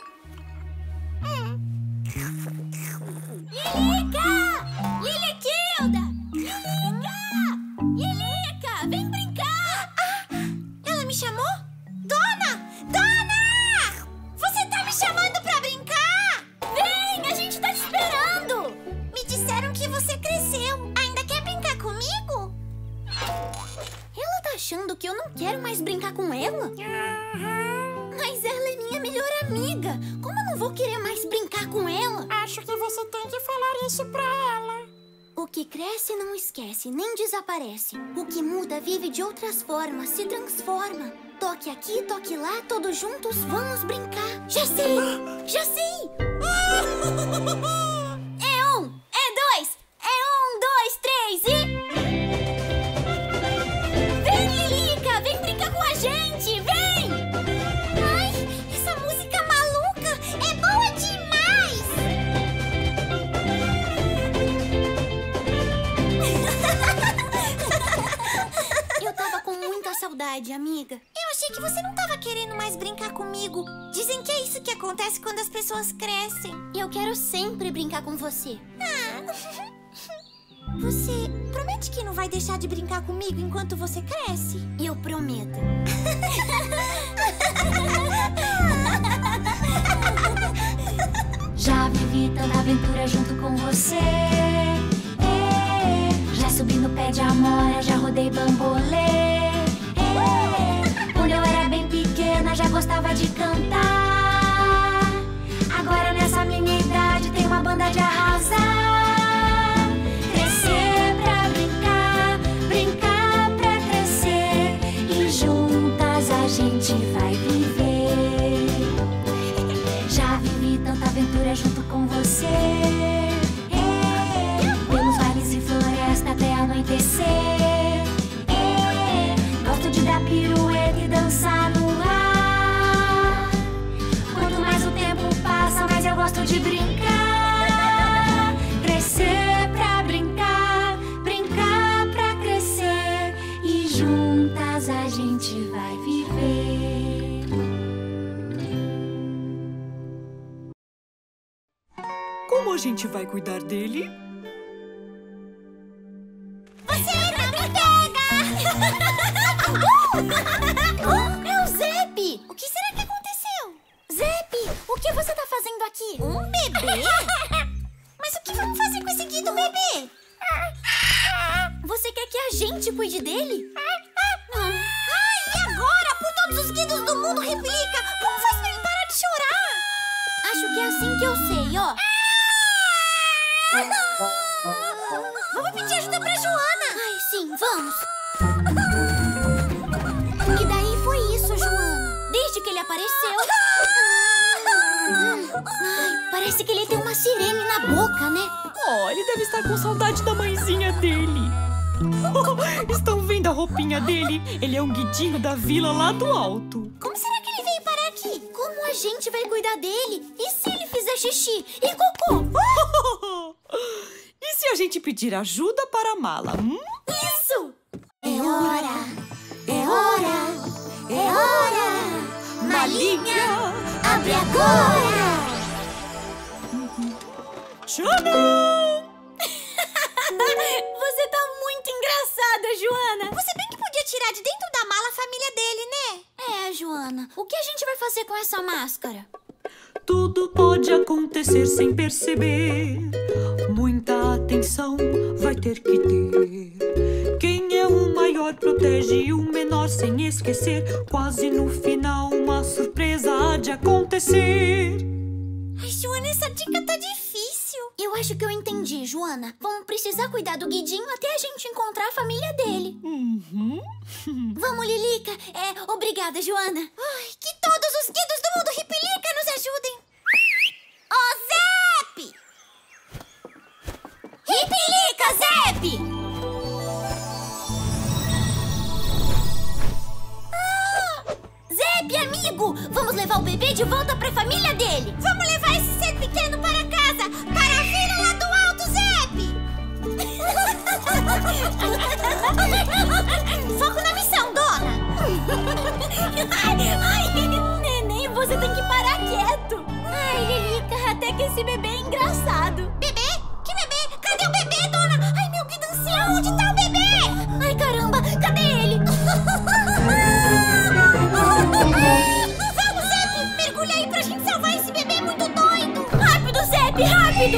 S2: Lilica! Liliquilda! Lilica! Lilica, vem brincar!
S5: Ela me chamou? Dona! Dona! Você tá me chamando pra brincar?
S2: Vem, a gente tá te esperando!
S5: Me disseram que você cresceu. Ainda quer brincar comigo?
S2: Ela tá achando que eu não quero mais brincar com ela? Mas ela é minha melhor amiga. Como eu não vou querer mais brincar com ela?
S4: Acho que você tem que falar isso pra ela.
S2: O que cresce não esquece, nem desaparece. O que muda vive de outras formas, se transforma. Toque aqui, toque lá, todos juntos vamos brincar. Já sei! Já sei! É 1, é 2, é 1, 2, 3 e... Vem, Lilica! Vem brincar com a gente! Vem!
S5: Ai, essa música maluca é boa demais!
S2: Eu tava com muita saudade, amiga.
S5: Eu achei que você não tava querendo mais brincar comigo. Dizem que é isso que acontece quando as pessoas crescem.
S2: Eu quero sempre brincar com você.
S5: Você promete que não vai deixar de brincar comigo enquanto você cresce?
S2: Eu prometo.
S3: Já vivi tanta aventura junto com você. Já subi no pé de amora, já rodei bambolê. Quando eu era bem pequena já gostava de cantar. Agora nessa minha idade tem uma banda de arrasar. Crescer pra brincar, brincar pra crescer, e juntas a gente vai viver. Já vivi tanta aventura junto com você. Pelos vales e floresta até anoitecer. Gosto de dar pirueta e dançar no ar. Quanto mais o tempo passa, mais eu gosto de brincar. Crescer pra brincar, brincar pra crescer, e juntas a gente vai viver.
S1: Como a gente vai cuidar dele?
S2: Você não me pega! É o Zep! O que será que aconteceu? Zep, o que você tá fazendo aqui? Um bebê? Mas o que vamos fazer com esse Guido bebê? Você quer que a gente cuide dele? Ai, e agora? Por todos os Guidos do mundo, replica! Como faz pra ele parar de chorar? Acho que é assim que eu sei, ó. Vamos pedir ajuda pra Joana! Ai, sim, vamos! E daí foi isso, Joana? Desde que ele apareceu... Ai, parece que ele tem uma sirene na boca, né?
S1: Oh, ele deve estar com saudade da mãezinha dele. Estão vendo a roupinha dele? Ele é um guidinho da vila lá do alto.
S2: Como será que ele veio parar aqui? Como a gente vai cuidar dele? E se ele fizer xixi e cocô?
S1: E se a gente pedir ajuda para a mala?
S2: Isso! É hora! É hora! É hora! Malinha, abre agora!
S1: Tcharam!
S2: Você tá muito engraçada, Joana! Você bem que podia tirar de dentro da mala a família dele, né? É, Joana. O que a gente vai fazer com essa máscara?
S1: Tudo pode acontecer sem perceber. Muita atenção vai ter que ter. Quem é o maior protege o menor sem esquecer. Quase no final uma surpresa há de acontecer.
S2: Ai, Joana, essa dica tá difícil. Eu acho que eu entendi, Joana. Vamos precisar cuidar do Guidinho até a gente encontrar a família dele. Vamos, Lilica. Obrigada, Joana. Ai, que todos os Guidos do mundo Ripilica nos ajudem. Ô, Zep! Ripilica, Zep! Zep, amigo! Vamos levar o bebê de volta pra família dele! Vamos levar esse ser pequeno para casa! Para a vila lá do alto, Zep! Foco na missão, dona! Ai, neném, você tem que parar quieto! Ai, Lilica, até que esse bebê é engraçado! Bebê? Que bebê? Cadê o bebê, dona? Ai, meu Guido do céu, onde tá o bebê? Ai, caramba, cadê ele? Vamos, Zep! Mergulha aí pra gente salvar esse bebê muito doido! Rápido, Zep! Rápido!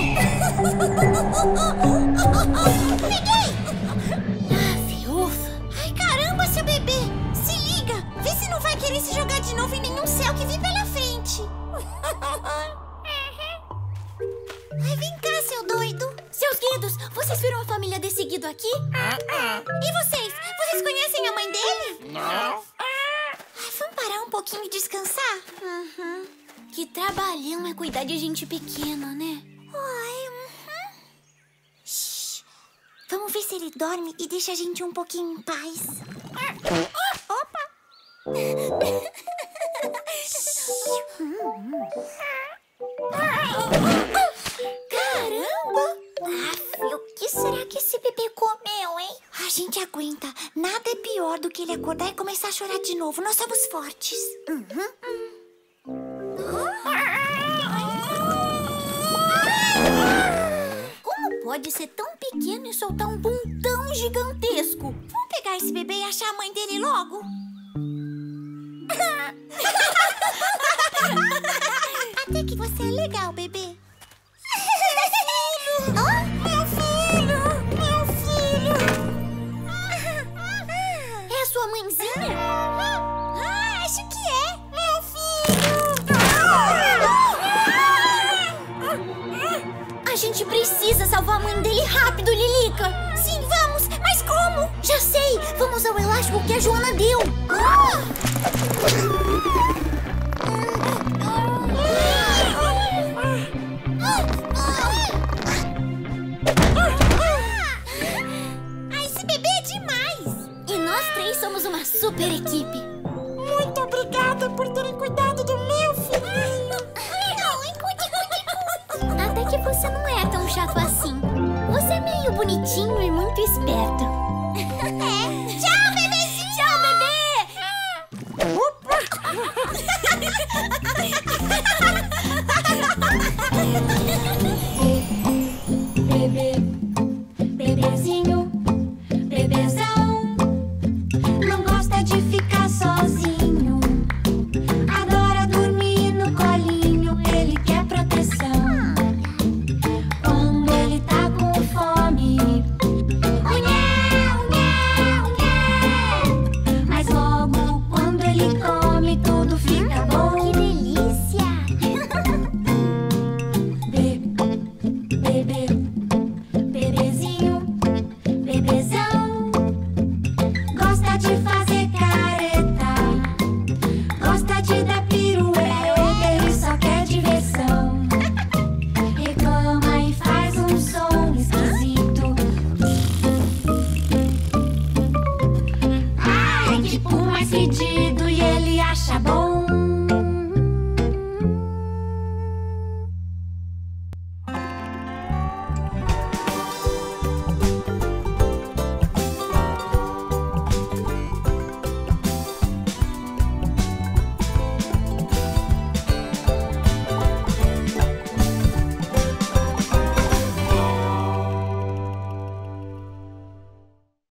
S2: Peguei! Ufa! Ai, caramba, seu bebê! Se liga! Vê se não vai querer se jogar de novo em nenhum céu que vi pela frente! Ai, vem cá, seu doido! Seus Guidos, vocês viram a família desse Guido aqui? E vocês? Vocês conhecem a mãe dele?
S7: Não.
S2: Vamos parar um pouquinho e descansar? Que trabalhão é cuidar de gente pequena, né? Ai, Shhh. Vamos ver se ele dorme e deixa a gente um pouquinho em paz. Opa! Caramba! O que será que esse bebê comeu, hein? A gente aguenta. Nada é pior do que ele acordar e começar a chorar de novo. Nós somos fortes. Como pode ser tão pequeno e soltar um pum tão gigantesco? Vamos pegar esse bebê e achar a mãe dele logo? Até que você é legal, bebê. sua mãezinha? Acho que é.
S4: Meu filho!
S2: A gente precisa salvar a mãe dele rápido, Lilica. Sim, vamos. Mas como? Já sei. Vamos ao elástico que a Joana deu. Esse bebê é demais. E nós três somos uma super equipe.
S4: Muito obrigada por terem cuidado do meu filhinho.
S2: Até que você não é tão chato assim. Você é meio bonitinho e muito esperto.